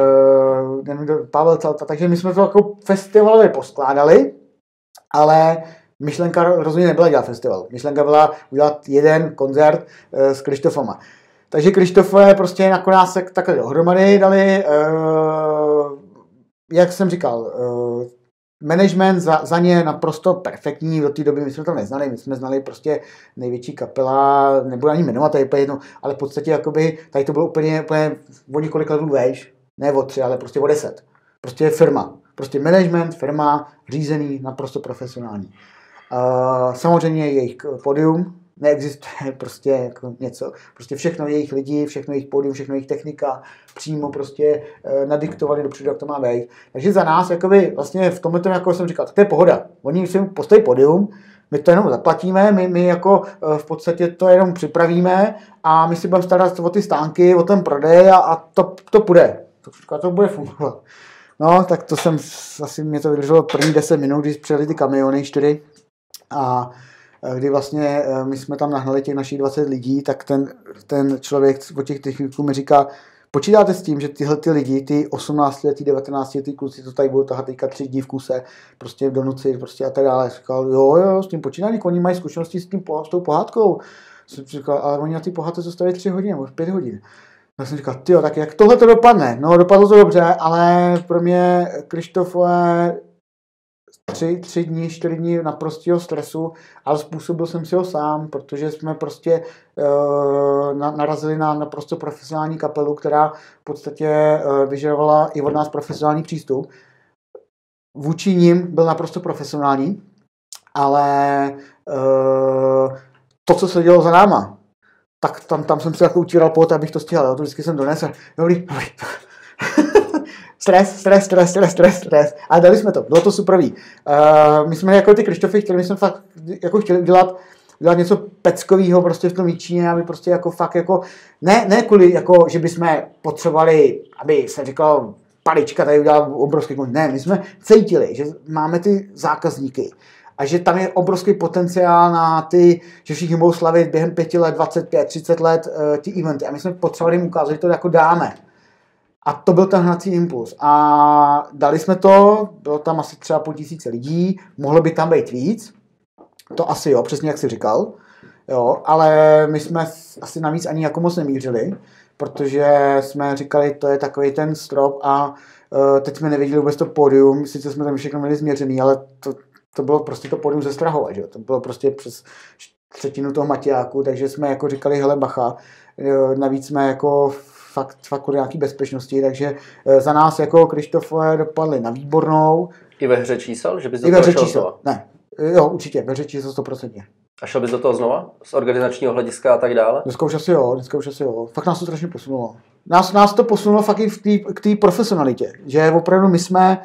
uh, Pavel Celta, takže my jsme to jako festivalově poskládali, ale myšlenka rozhodně nebyla dělat festival. Myšlenka byla udělat jeden koncert uh, s Krištofama. Takže Krištofové prostě nakonec se takhle dohromady dali, uh, jak jsem říkal, uh, management za, za ně naprosto perfektní, do té doby my jsme to neznali, my jsme znali prostě největší kapela, nebudu ani jmenovat, tady je jedno, ale v podstatě jakoby, tady to bylo úplně, úplně o několik levelů vejš, ne o tři, ale prostě o deset. Prostě firma, prostě management, firma, řízený, naprosto profesionální. Uh, samozřejmě jejich podium, neexistuje prostě jako něco, prostě všechno jejich lidi, všechno jejich pódium, všechno jejich technika, přímo prostě e, nadiktovali dopředu, jak to má být. Takže za nás, jakoby, vlastně v tomhle, jako jsem říkal, to je pohoda. Oni si postaví pódium, my to jenom zaplatíme, my, my jako e, v podstatě to jenom připravíme a my si budeme starat o ty stánky, o ten prodej a, a to, to půjde. To, to bude fungovat. No, tak to jsem, asi mě to vydrželo první deset minut, když přijeli ty kamiony čtyři a kdy vlastně my jsme tam nahnali těch našich dvacet lidí, tak ten, ten člověk od těch techniků mi říká, počítáte s tím, že tyhle ty lidi, ty osmnáctiletí, devatenáctiletí kluci, to tady budou tahat teďka tři dní v kuse, prostě do noci, prostě a tak dále. Říkal, jo, jo, s tím počítání, oni mají zkušenosti s, tím, s tou pohádkou. Jsem říkal, ale oni na ty pohádce zostaví tři hodiny, nebo pět hodin. Tak jsem říkal, tyjo, tak jak tohle to dopadne? No, dopadlo to dobře, ale pro mě Krištofové Tři, tři dní, čtyři dní naprostého stresu, ale způsobil jsem si ho sám, protože jsme prostě uh, na, narazili na naprosto profesionální kapelu, která v podstatě uh, vyžadovala i od nás profesionální přístup. Vůči nim byl naprosto profesionální, ale uh, to, co se dělo za náma, tak tam, tam jsem si jako utíral pot, abych to stíhal. To vždycky jsem donesl. Dobrý, dobrý. Stres, stres, stres, stres, stres, stres. A dali jsme to, bylo to superový. Uh, my jsme jako ty Krištofy, které jsme fakt jako chtěli udělat udělat něco peckového prostě v tom Jičíně, aby prostě jako fakt jako, ne, ne kvůli, jako, že bychom potřebovali, aby se říkalo, Palička tady udělal obrovský koncert. Ne, my jsme cítili, že máme ty zákazníky a že tam je obrovský potenciál na ty, že všichni budou slavit během pěti let, dvacet pět, třicet let uh, ty eventy a my jsme potřebovali jim ukázat, že to jako dáme. A to byl ten hnací impuls. A dali jsme to, bylo tam asi třeba půl tisíce lidí, mohlo by tam být víc, to asi jo, přesně jak jsi říkal, jo, ale my jsme asi navíc ani jako moc nemířili, protože jsme říkali, to je takový ten strop a uh, teď jsme nevěděli vůbec to pódium, sice jsme tam všechno měli změřený, ale to, to bylo prostě to pódium ze Strahova, že jo, to bylo prostě přes třetinu toho Matějáku, takže jsme jako říkali, hele bacha, uh, navíc jsme jako fakt, fakt nějaký bezpečnosti, takže uh, za nás jako Krištofové dopadli na výbornou. I ve hře čísel, že bys do I ve toho hře šel čísel, znova? ne, jo, určitě, ve hře čísel sto procent. A šel bys do toho znova? Z organizačního hlediska a tak dále? Dneska už asi jo, dneska už asi jo. Fakt nás to strašně posunulo. Nás, nás to posunulo fakt i v tý, k té profesionalitě. Že opravdu my jsme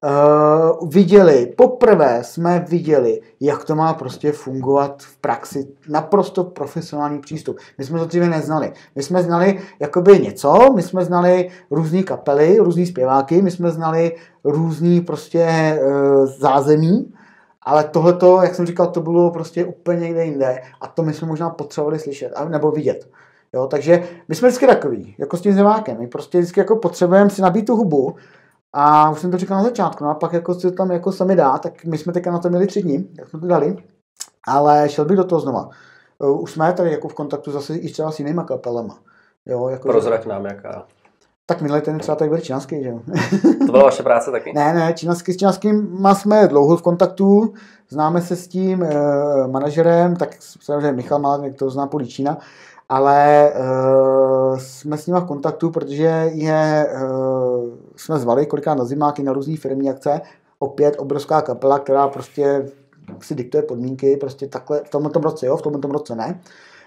uh, viděli, poprvé jsme viděli, jak to má prostě fungovat v praxi. Naprosto profesionální přístup. My jsme to dříve neznali. My jsme znali jakoby něco, my jsme znali různý kapely, různý zpěváky, my jsme znali různý prostě uh, zázemí, ale tohleto, jak jsem říkal, to bylo prostě úplně někde jinde a to my jsme možná potřebovali slyšet nebo vidět. Jo, takže my jsme vždycky takový, jako s tím zemákem. My prostě vždycky jako potřebujeme si nabít tu hubu a už jsem to říkal na začátku, no a pak jako si to tam jako sami dá, tak my jsme teďka na to měli tři dny, jak jsme to dali, ale šel bych do toho znova. Už jsme tady jako v kontaktu zase i třeba s jinýma kapelama. Jo, jako Prozrať nám jaká. Tak minulý ten třeba tady byl Čínský, že jo? To byla vaše práce taky? Ne, ne, Čínský, s Čínským jsme dlouho v kontaktu, známe se s tím e, manažerem, tak samozřejmě Michal Malek, to zná půl Čína, ale e, jsme s ním v kontaktu, protože je, e, jsme zvali kolikrát na zimáky, na různý firmní akce, opět obrovská kapela, která prostě si diktuje podmínky, prostě takhle, v tomto roce jo, v tomto roce ne.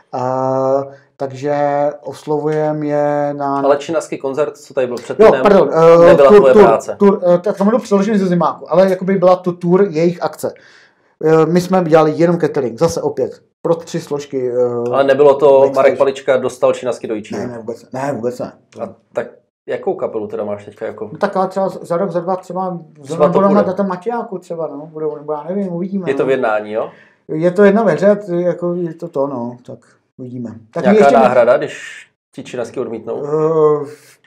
Uh, takže oslovujeme je na... Ale čínaský koncert, co tady byl před jo, týdnem, pardon, uh, nebyla tur, tvoje tur, práce. Tur, uh, tak to bylo přeložené ze zimáku, ale jakoby byla to tour jejich akce. Uh, my jsme dělali jenom catering, zase opět, pro tři složky. Uh, ale nebylo to, Marek Palička dostal čínaský do Jičína? Ne, ne, vůbec ne, vůbec ne. A tak jakou kapelu teda máš teďka jako? No tak ale třeba za rok, za dva třeba, třeba budou na tom Matějáku třeba, no, budou, nebo já nevím, uvidíme. Je to no. v jednání, jo? Je to jedna ve hře, jako je to to, no, tak uvidíme. Tak nějaká ještě náhrada, když ti čínasky odmítnou? Uh,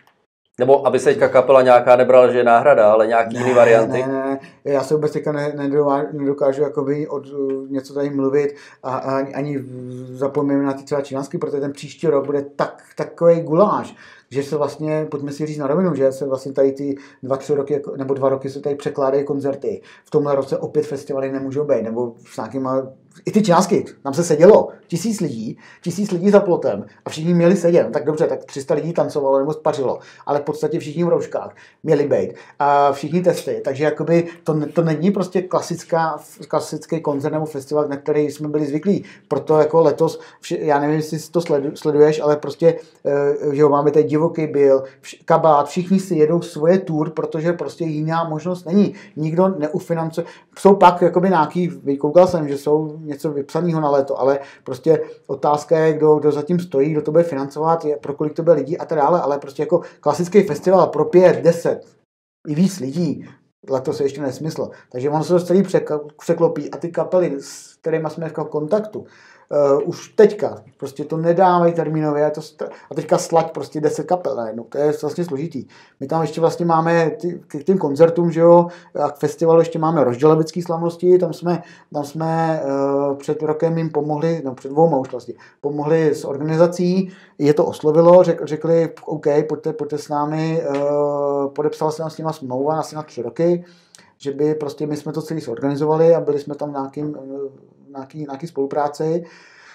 Nebo aby se teďka kapela nějaká nebrala, že je náhrada, ale nějaký jiný varianty? Ne, ne, já se vůbec teďka ne, nedokážu jakoby od něco tady mluvit a, a ani zapomínám na ty třeba čínasky, protože ten příští rok bude tak, takový guláš, že se vlastně, pojďme si říct na rovinu, že se vlastně tady ty dva, tři roky, nebo dva roky se tady překládají koncerty. V tomhle roce opět festivaly nemůžou být, nebo s nějakýma, i ty čínasky, tam se sedělo, tisíc lidí, tisíc lidí za plotem a všichni měli sedět, no tak dobře, tak tři sta lidí tancovalo nebo spařilo, ale v podstatě všichni v rouškách měli být a všichni testy, takže jakoby to, to není prostě klasická, klasický koncert nebo festival, na který jsme byli zvyklí, proto jako letos, já nevím, jestli to sleduješ, ale prostě, že jo, máme tady divoký byl, kabát, všichni si jedou svoje tour, protože prostě jiná možnost není, nikdo neufinancuje, jsou pak jakoby nějaký, vykoukal jsem, že jsou něco vypsaného na léto, ale prostě otázka je, kdo, kdo zatím stojí, kdo to bude financovat, je, pro kolik to bude lidí a tak dále, ale prostě jako klasický festival pro pět, deset i víc lidí, letos je ještě nesmysl. Takže ono se to celý překlopí a ty kapely, s kterými jsme v kontaktu, Uh, už teďka, prostě to nedávají termínově to st- a teďka slaď prostě deset kapel najednou, to je vlastně složitý. My tam ještě vlastně máme ty, k těm koncertům, že jo, a k festivalu ještě máme Rozdělevický slavnosti, tam jsme, tam jsme uh, před rokem jim pomohli, no před dvouma už vlastně, pomohli s organizací, je to oslovilo, řek, řekli, OK, pojďte, pojďte s námi, uh, podepsal jsem s nima smlouva asi na tři roky, že by prostě my jsme to celý zorganizovali a byli jsme tam nějakým nějaký, nějaký spolupráci.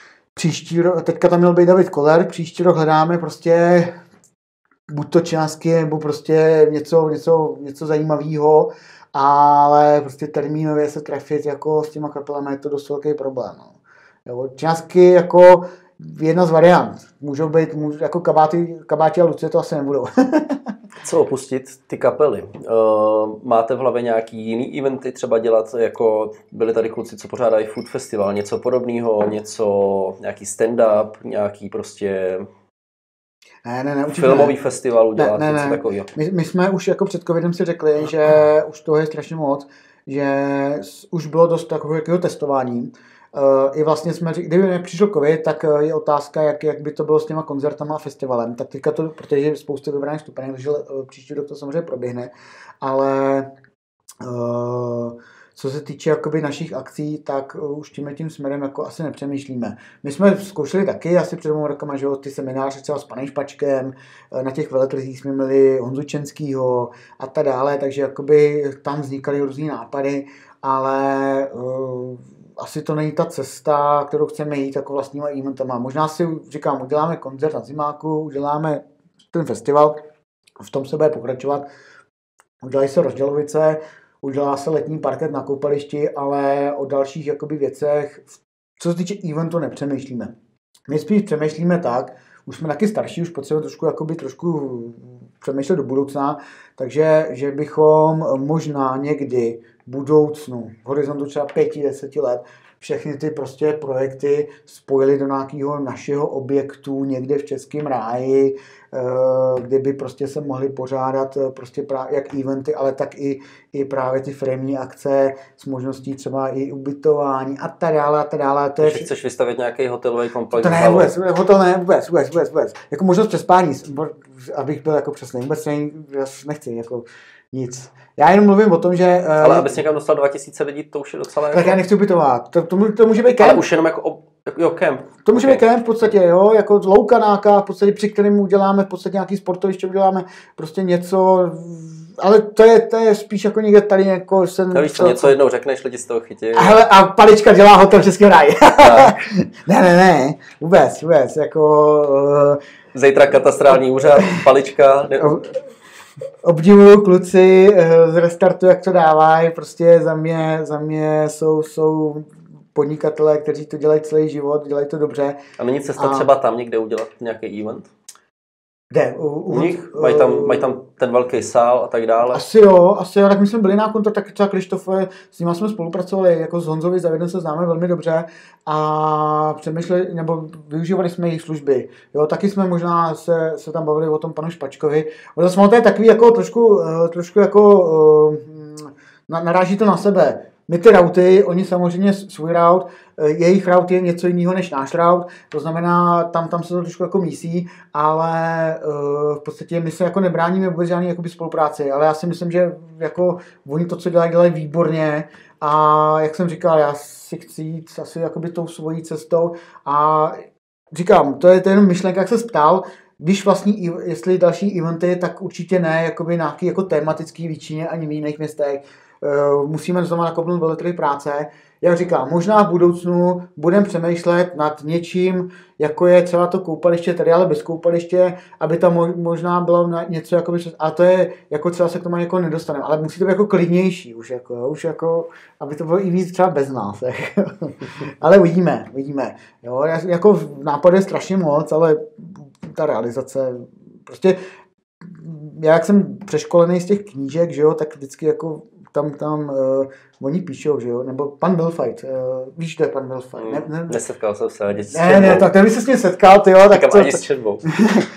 Příští rok, teďka tam měl být David Koller, příští rok hledáme prostě buď to částky, nebo prostě něco, něco, něco zajímavého, ale prostě termínově se trefit jako s těma kapelami je to dost velký problém. No. Jo, částky jako jedna z variant. Můžou být, můžou, jako kabáty, kabáti a Lucie to asi nebudou. Co opustit ty kapely? Uh, máte v hlavě nějaký jiný eventy třeba dělat, jako byli tady kluci, co pořádají food festival, něco podobného, něco, nějaký stand-up, nějaký prostě ne, ne, ne, filmový ne. festival udělat, ne, ne, něco ne. takového. My, my jsme už jako před covidem si řekli, že už toho je strašně moc, že už bylo dost takového testování. Uh, I vlastně jsme, kdyby nepřišel covid, tak je otázka, jak, jak by to bylo s těma koncertama a festivalem. Tak teďka to, protože je spoustu vybraných stupenek, takže uh, příští rok to samozřejmě proběhne, ale uh, co se týče jakoby našich akcí, tak uh, už tímhle tím směrem jako asi nepřemýšlíme. My jsme zkoušeli taky asi před dvěma rokama, že ty semináře třeba s panem Špačkem, uh, na těch veletrzích jsme měli Honzu Čenskýho a tak dále, takže jakoby tam vznikaly různý nápady, ale uh, asi to není ta cesta, kterou chceme jít jako vlastníma eventama. Možná si říkám, uděláme koncert na Zimáku, uděláme ten festival, v tom se bude pokračovat. Udělají se Rozdělovice, udělá se letní parket na koupališti, ale o dalších jakoby věcech, co se týče eventu, nepřemýšlíme. My spíš přemýšlíme tak, už jsme taky starší, už potřebujeme trošku, jakoby, trošku přemýšlet do budoucna, takže že bychom možná někdy v budoucnu, v horizontu třeba pěti, deseti let, všechny ty prostě projekty spojili do nějakého našeho objektu někde v Českém ráji, kde by prostě se mohly pořádat prostě právě jak eventy, ale tak i, i právě ty firemní akce s možností třeba i ubytování a tak dále a tak dále. To je... Chceš vystavit nějaký hotelový komplex? To ne, vůbec, hotel ne, vůbec, vůbec, vůbec, vůbec. Jako možnost přespání, abych byl jako přesný, vůbec ne, nechci, jako nic. Já jenom mluvím o tom, že... Ale uh, abys někam dostal dva tisíce lidí, to už je docela... Tak jako... já nechci ubytovat. To, to, to může být kemp. Ale už jenom jako, ob... jo, kemp. To může okay. být kemp v podstatě, jo, jako loukanáka, v podstatě při kterém uděláme v podstatě nějaký sportoviště, uděláme prostě něco, ale to je, to je spíš jako někde tady jako... Jsem, no víš co, něco jednou řekneš, lidi z toho chytí. A, hele, a Palička dělá hotel v Českém ráji. ne, ne, ne, vůbec, vůbec, jako... Uh... Zítra katastrální úřad, Palička... Ne... Obdivuju kluci z Restartu, jak to dávají, prostě za mě, za mě jsou, jsou podnikatelé, kteří to dělají celý život, dělají to dobře. A není cesta a... třeba tam někde udělat nějaký event? Kde? U, u, u nich? Mají tam, mají tam ten velký sál a tak dále? Asi jo, asi jo, tak my jsme byli na kontakt, tak třeba Krištofe, s nimi jsme spolupracovali, jako s Honzovi Zavědem se známe velmi dobře a přemýšleli, nebo využívali jsme jejich služby. Jo, taky jsme možná se, se tam bavili o tom panu Špačkovi. O to je takový jako trošku, trošku jako na, naráží to na sebe. My ty routy, oni samozřejmě svůj route, jejich route je něco jiného než náš route, to znamená, tam, tam se to trošku jako mísí, ale uh, v podstatě my se jako nebráníme vůbec žádný jakoby spolupráci, ale já si myslím, že jako oni to, co dělají, dělají výborně a jak jsem říkal, já si chci jít asi jakoby tou svojí cestou a říkám, to je, to je jenom myšlenka, jak se ptal, když vlastní, jestli další eventy, tak určitě ne, jakoby nějaký jako tematický výčině ani v jiných městech. Uh, musíme znovu nakopnout veletrhy práce. Jak říkám, možná v budoucnu budeme přemýšlet nad něčím, jako je třeba to koupaliště tady, ale bez koupaliště, aby tam možná bylo něco, jako by, a to je, jako třeba se k tomu jako nedostaneme, ale musí to být jako klidnější už, jako, už jako, aby to bylo i víc třeba bez nás. Ale uvidíme, uvidíme. Jo, jako nápad je strašně moc, ale ta realizace, prostě já jak jsem přeškolený z těch knížek, že jo, tak vždycky jako tam, tam uh, oni píšou, že jo, nebo pan Milfight, uh, víš, to je pan Milfight. Mm, ne, ne, nesetkal jsem se ani s četbou. Ne, ne, tak ten by se s ním setkal, ty jo. Tak, tak to, ani s četbou. uh,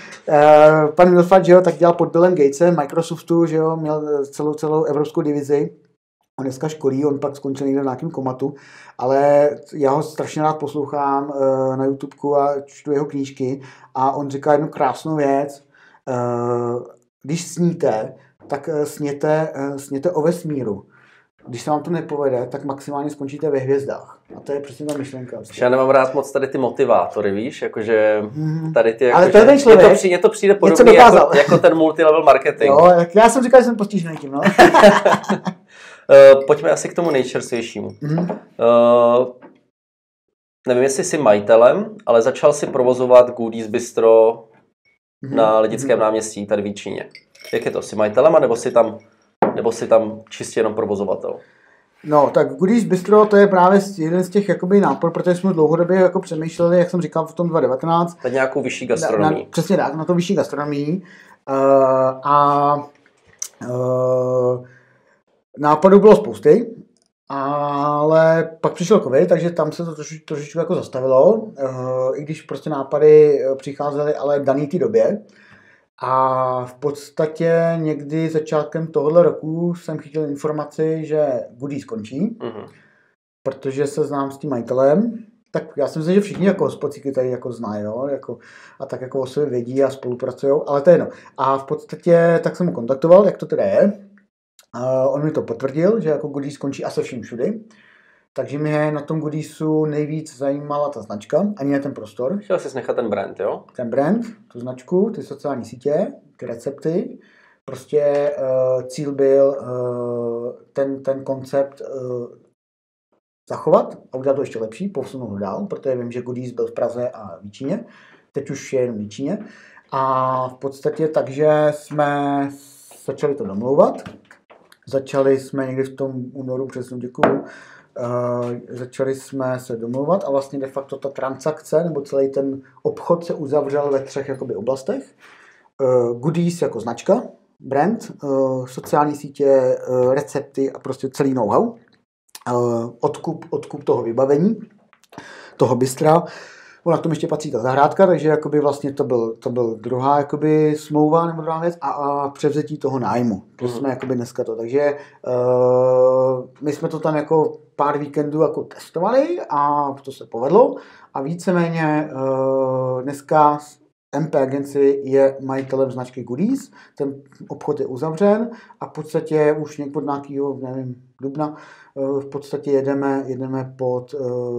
pan Milfight, že jo, tak dělal pod Billem Gatesem, Microsoftu, že jo, měl celou, celou evropskou divizi. On dneska školí, on pak skončil někde v nějakém komatu, ale já ho strašně rád poslouchám uh, na YouTubeku a čtu jeho knížky a on říká jednu krásnou věc, uh, když sníte, tak sněte, sněte o vesmíru. Když se vám to nepovede, tak maximálně skončíte ve hvězdách. A to je přesně ta myšlenka. Já nemám rád moc tady ty motivátory, víš, jakože tady ty... Jako, ale to je ten člověk, to přijde, to přijde podobně jako, jako ten multilevel marketing. Jo, já jsem říkal, že jsem postižený tím, no. Pojďme asi k tomu nejčerstvějšímu. Mm-hmm. Uh, nevím, jestli jsi majitelem, ale začal si provozovat Goodies Bistro mm-hmm. na Lidickém mm-hmm. náměstí tady v Jíčíně. Jak je to? Jsi majitelem, nebo jsi tam, nebo jsi tam čistě jenom provozovatel? No, tak Goodies Bistro to je právě jeden z těch jakoby nápor, protože jsme dlouhodobě jako přemýšleli, jak jsem říkal v tom dva tisíce devatenáct. Tak nějakou vyšší gastronomii. Na, na, přesně tak, na to vyšší gastronomii. Uh, a uh, nápadů bylo spousty, ale pak přišel covid, takže tam se to troši, trošičku jako zastavilo, uh, i když prostě nápady přicházely, ale v dané té době. A v podstatě někdy začátkem tohoto roku jsem chytil informaci, že Goodies skončí, uh-huh. protože se znám s tím majitelem. Tak já si myslím, že všichni jako hospodský tady jako znají, jo? Jako, a tak jako o sobě vědí a spolupracují, ale to je jedno. A v podstatě tak jsem ho kontaktoval, jak to teda je. Uh, on mi to potvrdil, že jako Goodies skončí a se vším všudy. Takže mě na tom Goodiesu nejvíc zajímala ta značka, ani ne ten prostor. Chtěl jsi nechat ten brand, jo? Ten brand, tu značku, ty sociální sítě, ty recepty. Prostě uh, cíl byl uh, ten, ten koncept uh, zachovat a udělat to ještě lepší, posunout ho dál, protože vím, že Goodies byl v Praze a v Líčíně. Teď už je jenom v Líčíně. A v podstatě takže jsme začali to domlouvat. Začali jsme někdy v tom únoru, přesně děkuju, Uh, začali jsme se domlouvat a vlastně de facto ta transakce nebo celý ten obchod se uzavřel ve třech jakoby oblastech. Uh, Goodies jako značka, brand, uh, sociální sítě, uh, recepty a prostě celý know-how. Uh, odkup, odkup toho vybavení, toho bystra. Ona k tomu ještě patří ta zahrádka, takže jakoby vlastně to byl, to byl druhá jakoby smlouva nebo druhá věc a, a převzetí toho nájmu. To mm. jsme jakoby dneska to. Takže uh, my jsme to tam jako pár víkendů jako testovali a to se povedlo a víceméně uh, dneska M P Agency je majitelem značky Goodies, ten obchod je uzavřen a v podstatě už někdo nějakého, nevím, dubna, v podstatě jedeme, jedeme pod,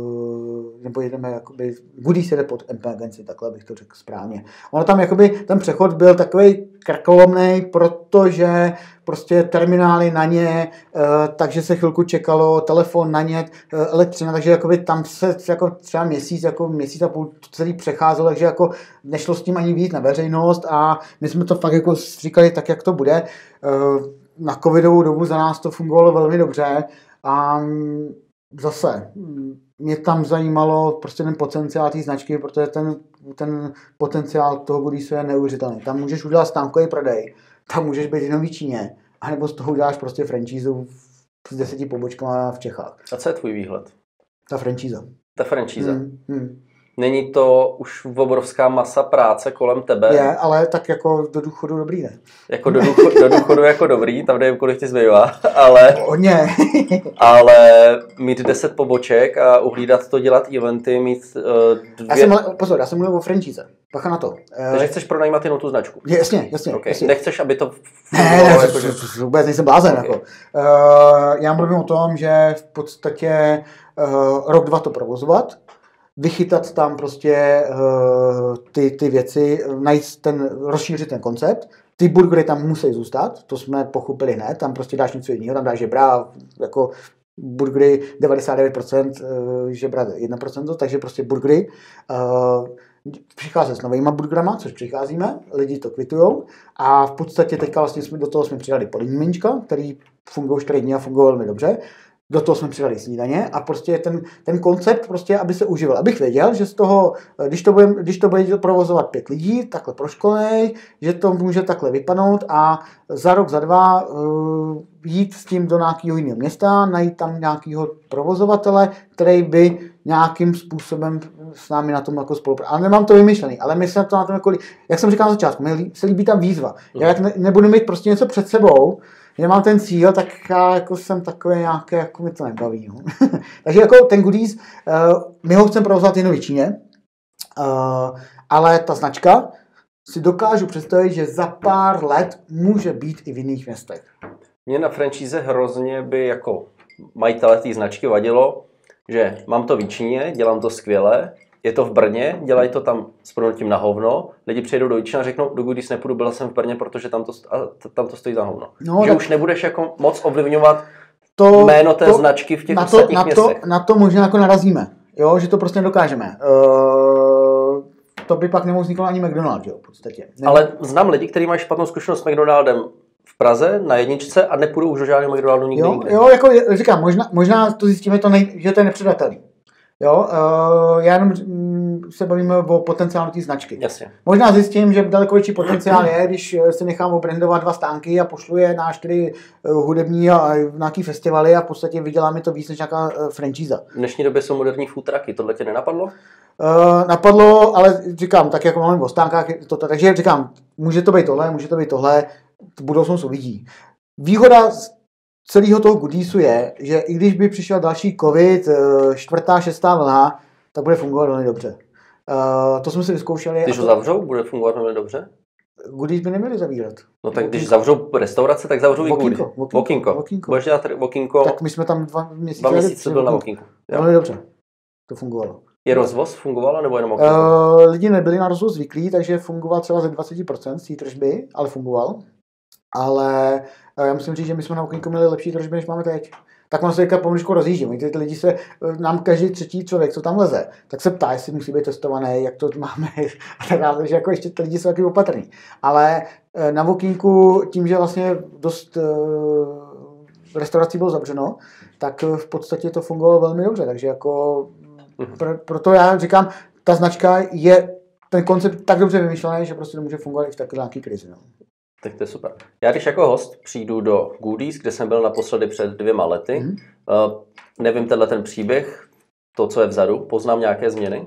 nebo jedeme jakoby, Goodies jede pod M P Agency, takhle bych to řekl správně. Ono tam jakoby, ten přechod byl takovej krkolomnej, protože prostě terminály na ně, takže se chvilku čekalo, telefon na ně, elektřina, takže jakoby tam se jako třeba měsíc, jako měsíc a půl celý přecházelo, takže jako nešlo s tím ani víc na veřejnost a my jsme to fakt jako říkali tak, jak to bude. Na covidovou dobu za nás to fungovalo velmi dobře a zase mě tam zajímalo prostě ten potenciál té značky, protože ten, ten potenciál toho Goodiesu je neuvěřitelný. Tam můžeš udělat stánkový prodej, tam můžeš být jenom v Číně, anebo z toho uděláš prostě franšízu s deseti pobočkama v Čechách. A co je tvůj výhled? Ta franšíza. Ta franšíza. Hmm, hmm. Není to už obrovská masa práce kolem tebe? Je, ale tak jako do důchodu dobrý, ne? Jako do, důchodu, do důchodu jako dobrý, tam nevím, kolik ti zbývá, ale... Hodně. ale mít deset poboček a uhlídat to, dělat eventy, mít uh, dvě... Já jsem, pozor, já jsem mluvil o franšíze. Bacha na to. Takže chceš pronajímat jenom tu značku? Je, jasně, jasně, okay. jasně. Nechceš, aby to... Ne, ne, ne, jako, že... vůbec nejsem blázen. Okay. Jako. Uh, já mluvím o tom, že v podstatě uh, rok, dva to provozovat, vychytat tam prostě uh, ty, ty věci, najít ten, rozšířit ten koncept. Ty burgery tam musí zůstat, to jsme pochopili hned, tam prostě dáš něco jiného, tam dáš žebra, jako burgery devadesát devět procent, uh, žebra jedna procento, takže prostě burgery. Uh, přichází s novýma burgerama, což přicházíme, lidi to kvitujou a v podstatě teďka vlastně jsme do toho jsme přidali polení menička, který fungují čtyři dny a fungují velmi dobře. Do toho jsme přidali snídaně a prostě ten, ten koncept, prostě, aby se uživil. Abych věděl, že z toho, když to bude, když to bude provozovat pět lidí, takhle proškolených, že to může takhle vypadnout a za rok, za dva uh, jít s tím do nějakého jiného města, najít tam nějakého provozovatele, který by nějakým způsobem s námi na tom jako spolupracoval. Ale nemám to vymyšlený, ale my se to na tom jako, jak jsem říkal na začátku, mi se líbí tam výzva. Já jak ne, nebudu mít prostě něco před sebou, že mám ten cíl, tak já jako jsem takový nějaký, jako mi to nebaví. No. Takže jako ten Goodies, uh, my ho chceme provozovat jen v Číně, uh, ale ta značka si dokážu představit, že za pár let může být i v jiných městech. Mě na franšíze hrozně by jako majitele té značky vadilo, že mám to v Číně, dělám to skvěle, je to v Brně, dělají to tam s proměnutím na hovno, lidi přijedou do Jičína a řeknou, do Goodies nepůjdu, byl jsem v Brně, protože tam to, tam to stojí za hovno. No, že tak... už nebudeš jako moc ovlivňovat to, jméno té to, značky v těch na to, ostatních na městech. To, na to možná jako narazíme, jo, že to prostě nedokážeme. Uh, to by pak nemohl vzniknout ani McDonald's, jo, v podstatě. Ne? Ale znám lidi, kteří mají špatnou zkušenost s McDonaldem v Praze na jedničce a nepůjdou už do žádného McDonaldu nikdy, jo, nikdy. Jo, jako říkám, možná, možná to zjistíme, to nej, že to je nepředatelný. Jo, uh, já jenom mm, se bavíme o potenciálu té značky. Jasně. Možná zjistím, že daleko větší potenciál je, když se nechám obrandovat dva stánky a pošlu je na čtyři hudební a nějaký festivaly a v podstatě vydělá mi to víc než nějaká franšíza. V dnešní době jsou moderní food trucky, tohle tě nenapadlo? Uh, napadlo, ale říkám, tak jako máme o stánkách, to, to, takže říkám, může to být tohle, může to být tohle, budoucnost uvidí. Výhoda celého toho goodiesu je, že i když by přišel další covid, čtvrtá, šestá vlna, tak bude fungovat velmi dobře. Uh, to jsme si vyzkoušeli. Když ho to... zavřou, bude fungovat velmi dobře? Goodies by neměli zavírat. No tak když zavřou restaurace, tak zavřou i goodies. Vokinko. Budeš dělat vokinko. Tak my jsme tam dva měsíce. Dva měsíce byl na vokinko. Velmi dobře. To fungovalo. Je rozvoz fungovalo nebo jenom vokinko? Uh, lidi nebyli na rozvoz zvyklí, takže fungoval třeba ze dvacet procent z té tržby, ale fungoval. Ale uh, já musím říct, že my jsme na vokinko měli lepší tržby, než máme teď. Tak mám se teďka pomaličku rozjíždím. Ty lidi se, nám každý třetí člověk, co tam leze, tak se ptá, jestli musí být testovaný, jak to máme a tak dále, že jako ještě ty lidi jsou taky opatrný. Ale na vokínku, tím, že vlastně dost uh, restaurací bylo zavřeno, tak v podstatě to fungovalo velmi dobře. Takže jako pro, proto já říkám, ta značka je, ten koncept tak dobře vymyšlený, že prostě to může fungovat i v takové nějaké krizi. No. Tak to je super. Já když jako host přijdu do Goodies, kde jsem byl naposledy před dvěma lety, mm. uh, nevím tenhle ten příběh, to, co je vzadu, poznám nějaké změny?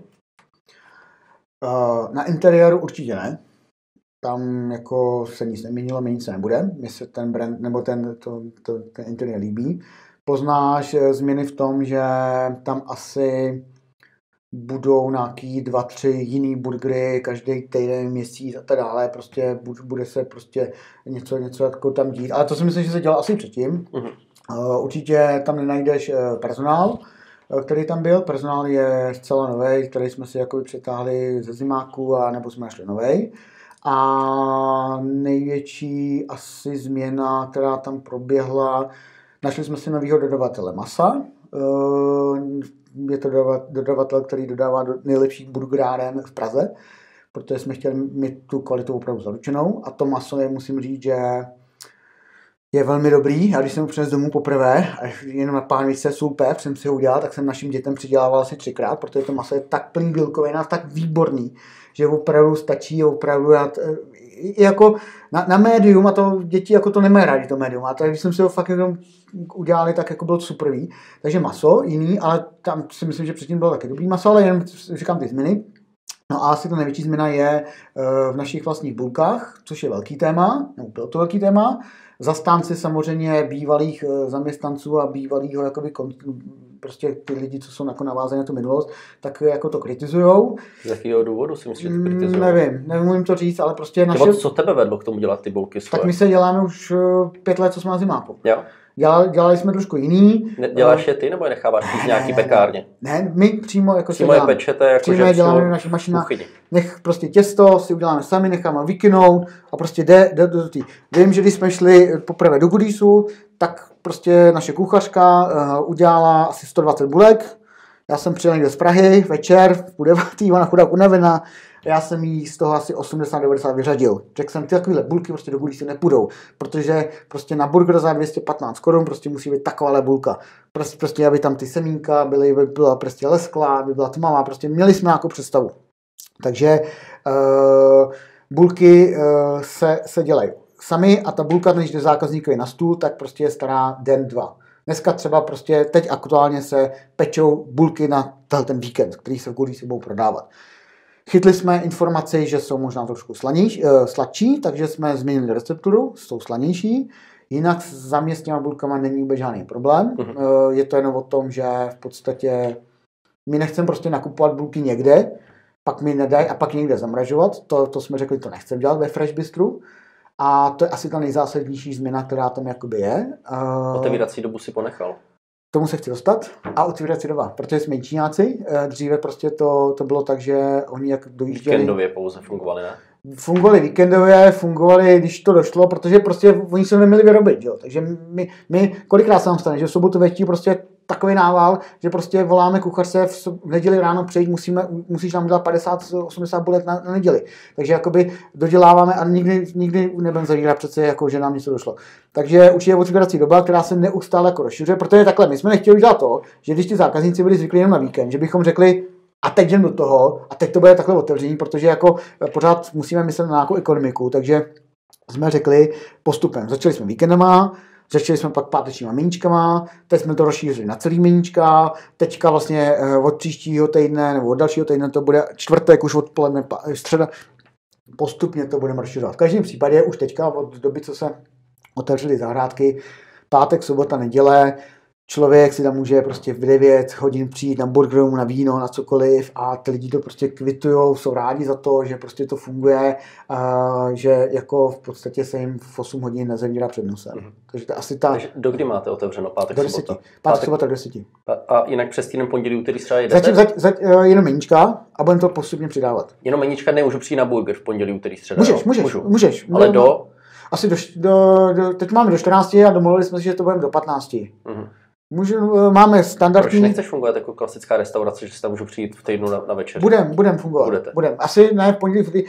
Uh, na interiéru určitě ne. Tam jako se nic neměnilo, měnit se nebude. Mně se ten brand, nebo ten, to, to, ten interiér líbí. Poznáš změny v tom, že tam asi budou nějaký dva, tři jiný burgery každý týden, měsíc a tak dále. Prostě bude se prostě něco, něco jako tam dít. Ale to si myslím, že se dělá asi předtím. Uh-huh. Uh, určitě tam nenajdeš uh, personál, uh, který tam byl. Personál je zcela nový, který jsme si jakoby přetáhli ze zimáku a nebo jsme našli nový. A největší asi změna, která tam proběhla, našli jsme si novýho dodavatele masa. Uh, je to dodavatel, který dodává do nejlepších burgeráren v Praze, protože jsme chtěli mít tu kvalitu opravdu zaručenou a to maso je, musím říct, že je velmi dobrý. Já když jsem ho přinesl domů poprvé, a jenom na pánvičce sůl pepř jsem si ho udělal, tak jsem našim dětem přidělával asi třikrát, protože to maso je tak plný bílkovin a tak výborný, že opravdu stačí, opravdu já, jako na, na médium, a to děti jako to nemají rádi, to médium, a tak když jsem si ho fakt jenom udělali, tak jako bylo superví. Takže maso jiný, ale tam si myslím, že předtím bylo taky dobrý maso, ale jenom říkám ty změny. No a asi ta největší změna je v našich vlastních bulkách, což je velký téma, no bylo to velký téma. Zastánci samozřejmě bývalých zaměstnanců a bývalýho jakoby prostě ty lidi, co jsou jako navázané na tu minulost, tak jako to kritizujou. Z jakého důvodu si myslíš, že to kritizují? Nevím, nevím to říct, ale prostě naše... Co tebe vedlo k tomu dělat ty bulky svoje? Tak my se děláme už pět let, co jsme na zimáku. Jo. Dělali, dělali jsme trošku jiný. Ne, děláš je ty, nebo je necháváš v nějaký ne, pekárně? Ne, my přímo jako přímo se je pečete, jako přímo že děláme v naší mašinách. Nech prostě těsto si uděláme sami, necháme vykynout a prostě jde, jde do tý. Vím, že když jsme šli poprvé do Goodiesu, tak prostě naše kuchařka uh, udělala asi sto dvacet bulek. Já jsem přijel někde z Prahy večer, v půl devátý, ona chudák unavená. Já jsem jí z toho asi osmdesát devadesát vyřadil. Řekl jsem, ty takovýhle bulky prostě do Goodiesu nepůjdou, protože prostě na burger za dvě stě patnáct korun prostě musí být takováhle bulka. Prostě, prostě aby tam ty semínka byly, by byla prostě lesklá, aby byla tmavá, prostě měli jsme nějakou představu. Takže uh, bulky uh, se, se dělají sami a ta bulka, než jde zákazníkovi na stůl, tak prostě je stará den, dva. Dneska třeba prostě, teď aktuálně se pečou bulky na ten víkend, který se v Goodiesu budou prodávat. Chytli jsme informaci, že jsou možná trošku slanější, uh, sladší, takže jsme změnili recepturu, jsou slanější. Jinak za mě s těma bulkama není vůbec žádný problém. Uh-huh. Uh, je to jenom o tom, že v podstatě my nechceme prostě nakupovat bulky někde, pak mi nedají a pak někde zamražovat. To, to jsme řekli, to nechceme dělat ve Fresh Bistru. A to je asi ta nejzásadnější změna, která tam jakoby je. Uh, Otevírací dobu si ponechal? Tomu se chci dostat. A otevírací doba, protože jsme Číňáci. Dříve prostě to, to bylo tak, že oni jak dojížděli... Víkendově pouze fungovali, ne? fungovali víkendově, fungovali, když to došlo, protože prostě oni se neměli vyrobit, jo. Takže my, my kolikrát se nám stane, že v sobotu večer prostě takový nával, že prostě voláme kuchařce v, v neděli ráno přejít, musíme, musíš nám udělat padesát osmdesát bulet na, na neděli. Takže jakoby doděláváme a nikdy, nikdy nebudeme zavírat přece, jako, že nám něco došlo. Takže určitě je otvírací doba, která se neustále jako rozšiřuje, protože takhle, my jsme nechtěli udělat to, že když ty zákazníci byli zvyklí jenom na víkend, že bychom řekli, a teď jdem do toho, a teď to bude takhle otevření, protože jako pořád musíme myslet na nějakou ekonomiku, takže jsme řekli postupem. Začali jsme víkendama, začali jsme pak pátečníma meníčkama, teď jsme to rozšířili na celý meníčka, teďka vlastně od příštího týdne nebo od dalšího týdne to bude čtvrtek, už odpoledne, středa, postupně to budeme rozšiřovat. V každém případě už teďka od doby, co se otevřely zahrádky, pátek, sobota, neděle, člověk si tam může prostě v devět hodin přijít na burger, na víno, na cokoliv a ty lidi to prostě kvitujou, jsou rádi za to, že prostě to funguje, a že jako v podstatě se jim v osm hodin nezavírá před nosem. Mm-hmm. Takže to asi ta... Takže do kdy máte otevřeno? Pátek, do sobota? Pátek, pátek, sobota do deseti. A, a jinak přes týden pondělí, úterý, středa jedete? Zatím, za, za, jenom meníčka a budeme to postupně přidávat. Jenom meníčka, nemůžu přijít na burger v pondělí, úterý, středa? Můžeš, můžeš, Můžu. můžeš. Ale do? Asi do, do, do, teď máme do čtrnácti a domluvili jsme si, že to budeme do patnácti. Mm-hmm. Můžu, máme standardní... Proč nechceš fungovat jako klasická restaurace, že si tam můžu přijít v týdnu na, na večer? Budem, budem fungovat. Budete. Budem. Asi ne v pondělí. Uh,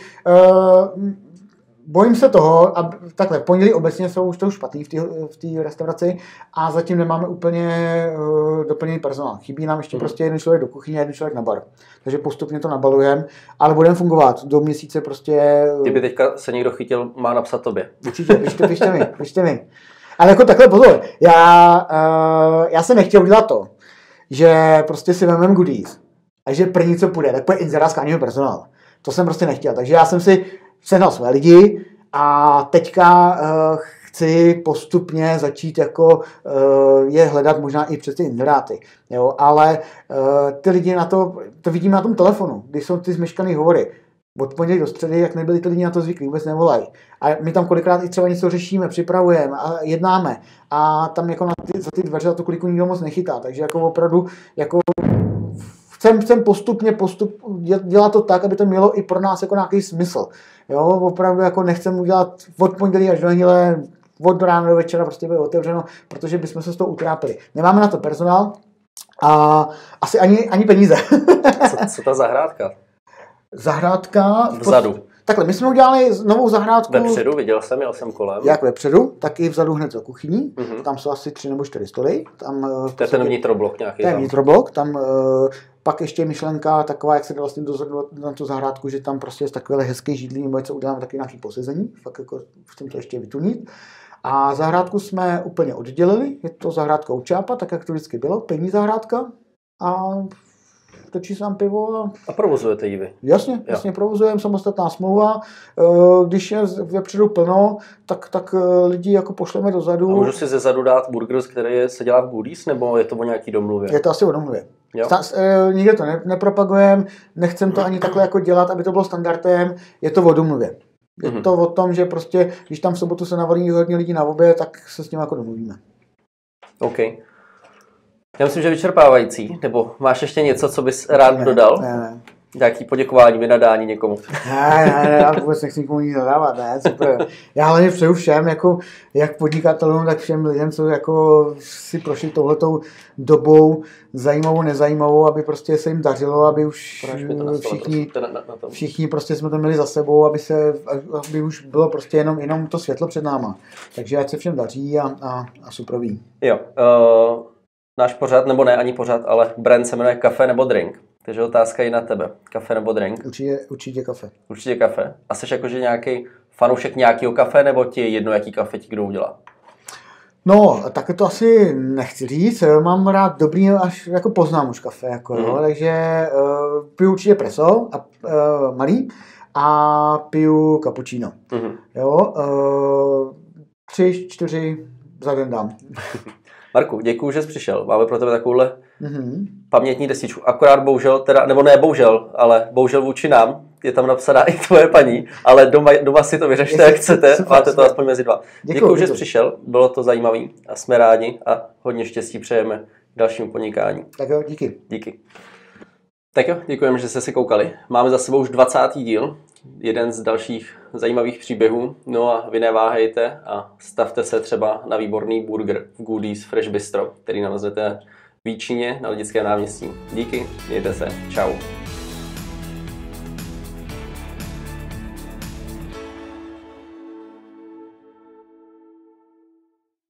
bojím se toho, a takhle, v pondělí obecně jsou už to špatný v té v té restauraci a zatím nemáme úplně uh, doplněný personál. Chybí nám ještě mm. prostě jeden člověk do kuchyně a jeden člověk na bar. Takže postupně to nabalujeme, ale budeme fungovat. Do měsíce prostě... Uh, Kdyby teďka se někdo chytil, má napsat tobě. Určitě, pište, pište mi, pište mi. Ale jako takhle pozor, já, uh, já jsem nechtěl udělat to, že prostě si vezmeme goodies a že první co půjde, tak půjde inzerát skáního personál. To jsem prostě nechtěl, takže já jsem si sehnal své lidi a teďka uh, chci postupně začít jako uh, je hledat možná i přes ty inzeráty, jo, ale uh, ty lidi na to, to vidím na tom telefonu, když jsou ty zmeškaný hovory. Od pondělí do středy, jak nebyli ty lidi na to zvyklí, vůbec nevolají. A my tam kolikrát i třeba něco řešíme, připravujeme a jednáme. A tam jako na ty, za ty dveře za tu kliku nikdo moc nechytá. Takže jako opravdu jako chcem, chcem postupně postup, dělat to tak, aby to mělo i pro nás jako nějaký smysl. Jo, opravdu jako nechcem udělat od pondělí až do neděle, od rána do večera prostě bude otevřeno, protože bychom se s toho utrápili. Nemáme na to personál a asi ani, ani peníze. co, co ta zahrádka? Zahrádka... Vzadu. Post... Takhle, my jsme udělali novou zahrádku... Vepředu, viděl jsem, jel jsem kolem. Jak vepředu, tak i vzadu hned za kuchyní. Mm-hmm. Tam jsou asi tři nebo čtyři stoly. Tam, to je ten vnitroblok nějaký. To je vnitroblok, tam uh, pak ještě myšlenka taková, jak se dá vlastně dozorovat na tu zahrádku, že tam prostě je takový hezký židlí, nebo něco uděláme taky nějaký posezení, fakt jako chcem to ještě vytunit. A zahrádku jsme úplně oddělili, je to zahrádka u Čápa, tak jak to vždycky bylo, pevní zahrádka a točí se tam pivo. A, a provozujete ji vy? Jasně, jasně provozujeme, samostatná smlouva. Když je vepředu plno, tak, tak lidi jako pošleme dozadu. A můžu si ze zadu dát burger, který se dělá v Goodies, nebo je to o nějaký domluvě? Je to asi o domluvě. Nikde to ne, nepropagujeme, nechcem to ani takhle jako dělat, aby to bylo standardem, je to o domluvě. Je mm-hmm. to o tom, že prostě, když tam v sobotu se navalí hodně lidí na oběd, tak se s tím jako domluvíme. OK. Já myslím, že vyčerpávající, nebo máš ještě něco, co bys rád ne, dodal? Ne, ne. Nějaký poděkování, vynadání někomu? Ne, ne, ne, já vůbec nechci nikomu nic nadávat, ne, super. Já hlavně přeju všem, jako, jak podnikatelům, tak všem lidem, co jako si prošli touhletou dobou zajímavou, nezajímavou, aby prostě se jim dařilo, aby už všichni, na, na, na všichni prostě jsme to měli za sebou, aby, se, aby už bylo prostě jenom, jenom to světlo před náma. Takže ať se všem daří a, a, a superví. Jo, uh, náš pořad, nebo ne ani pořad, ale brand se jmenuje Kafe nebo Drink. Takže otázka je na tebe. Kafe nebo drink? Určitě, určitě kafe. Určitě kafe. A jsi jakože nějaký fanoušek nějakého kafe, nebo ti je jedno, jaký kafe ti kdo udělá? No, tak to asi nechci říct. Mám rád dobrý, až jako poznám už kafe. Jako, mm. jo, takže uh, piju určitě preso, a, uh, malý, a piju cappuccino. Mm. Jo, uh, tři, čtyři za den dám. Marku, děkuju, že jsi přišel. Máme pro tebe takovouhle mm-hmm. pamětní destičku. Akorát bohužel, teda, nebo ne bohužel, ale bohužel vůči nám, je tam napsaná i tvoje paní, ale doma, doma si to vyřešte, jak chcete, super, máte to super. Aspoň mezi dva. Děkuju, děkuju, že jsi přišel, bylo to zajímavý a jsme rádi a hodně štěstí přejeme k dalšímu podnikání. Tak jo, díky. Díky. Tak jo, děkujeme, že jste si koukali. Máme za sebou už dvacátý díl. jeden z dalších zajímavých příběhů. No a vy neváhejte a stavte se třeba na výborný burger v Goodies Fresh Bistro, který naleznete v Jíčíně na Lidickém náměstí. Díky, mějte se, čau.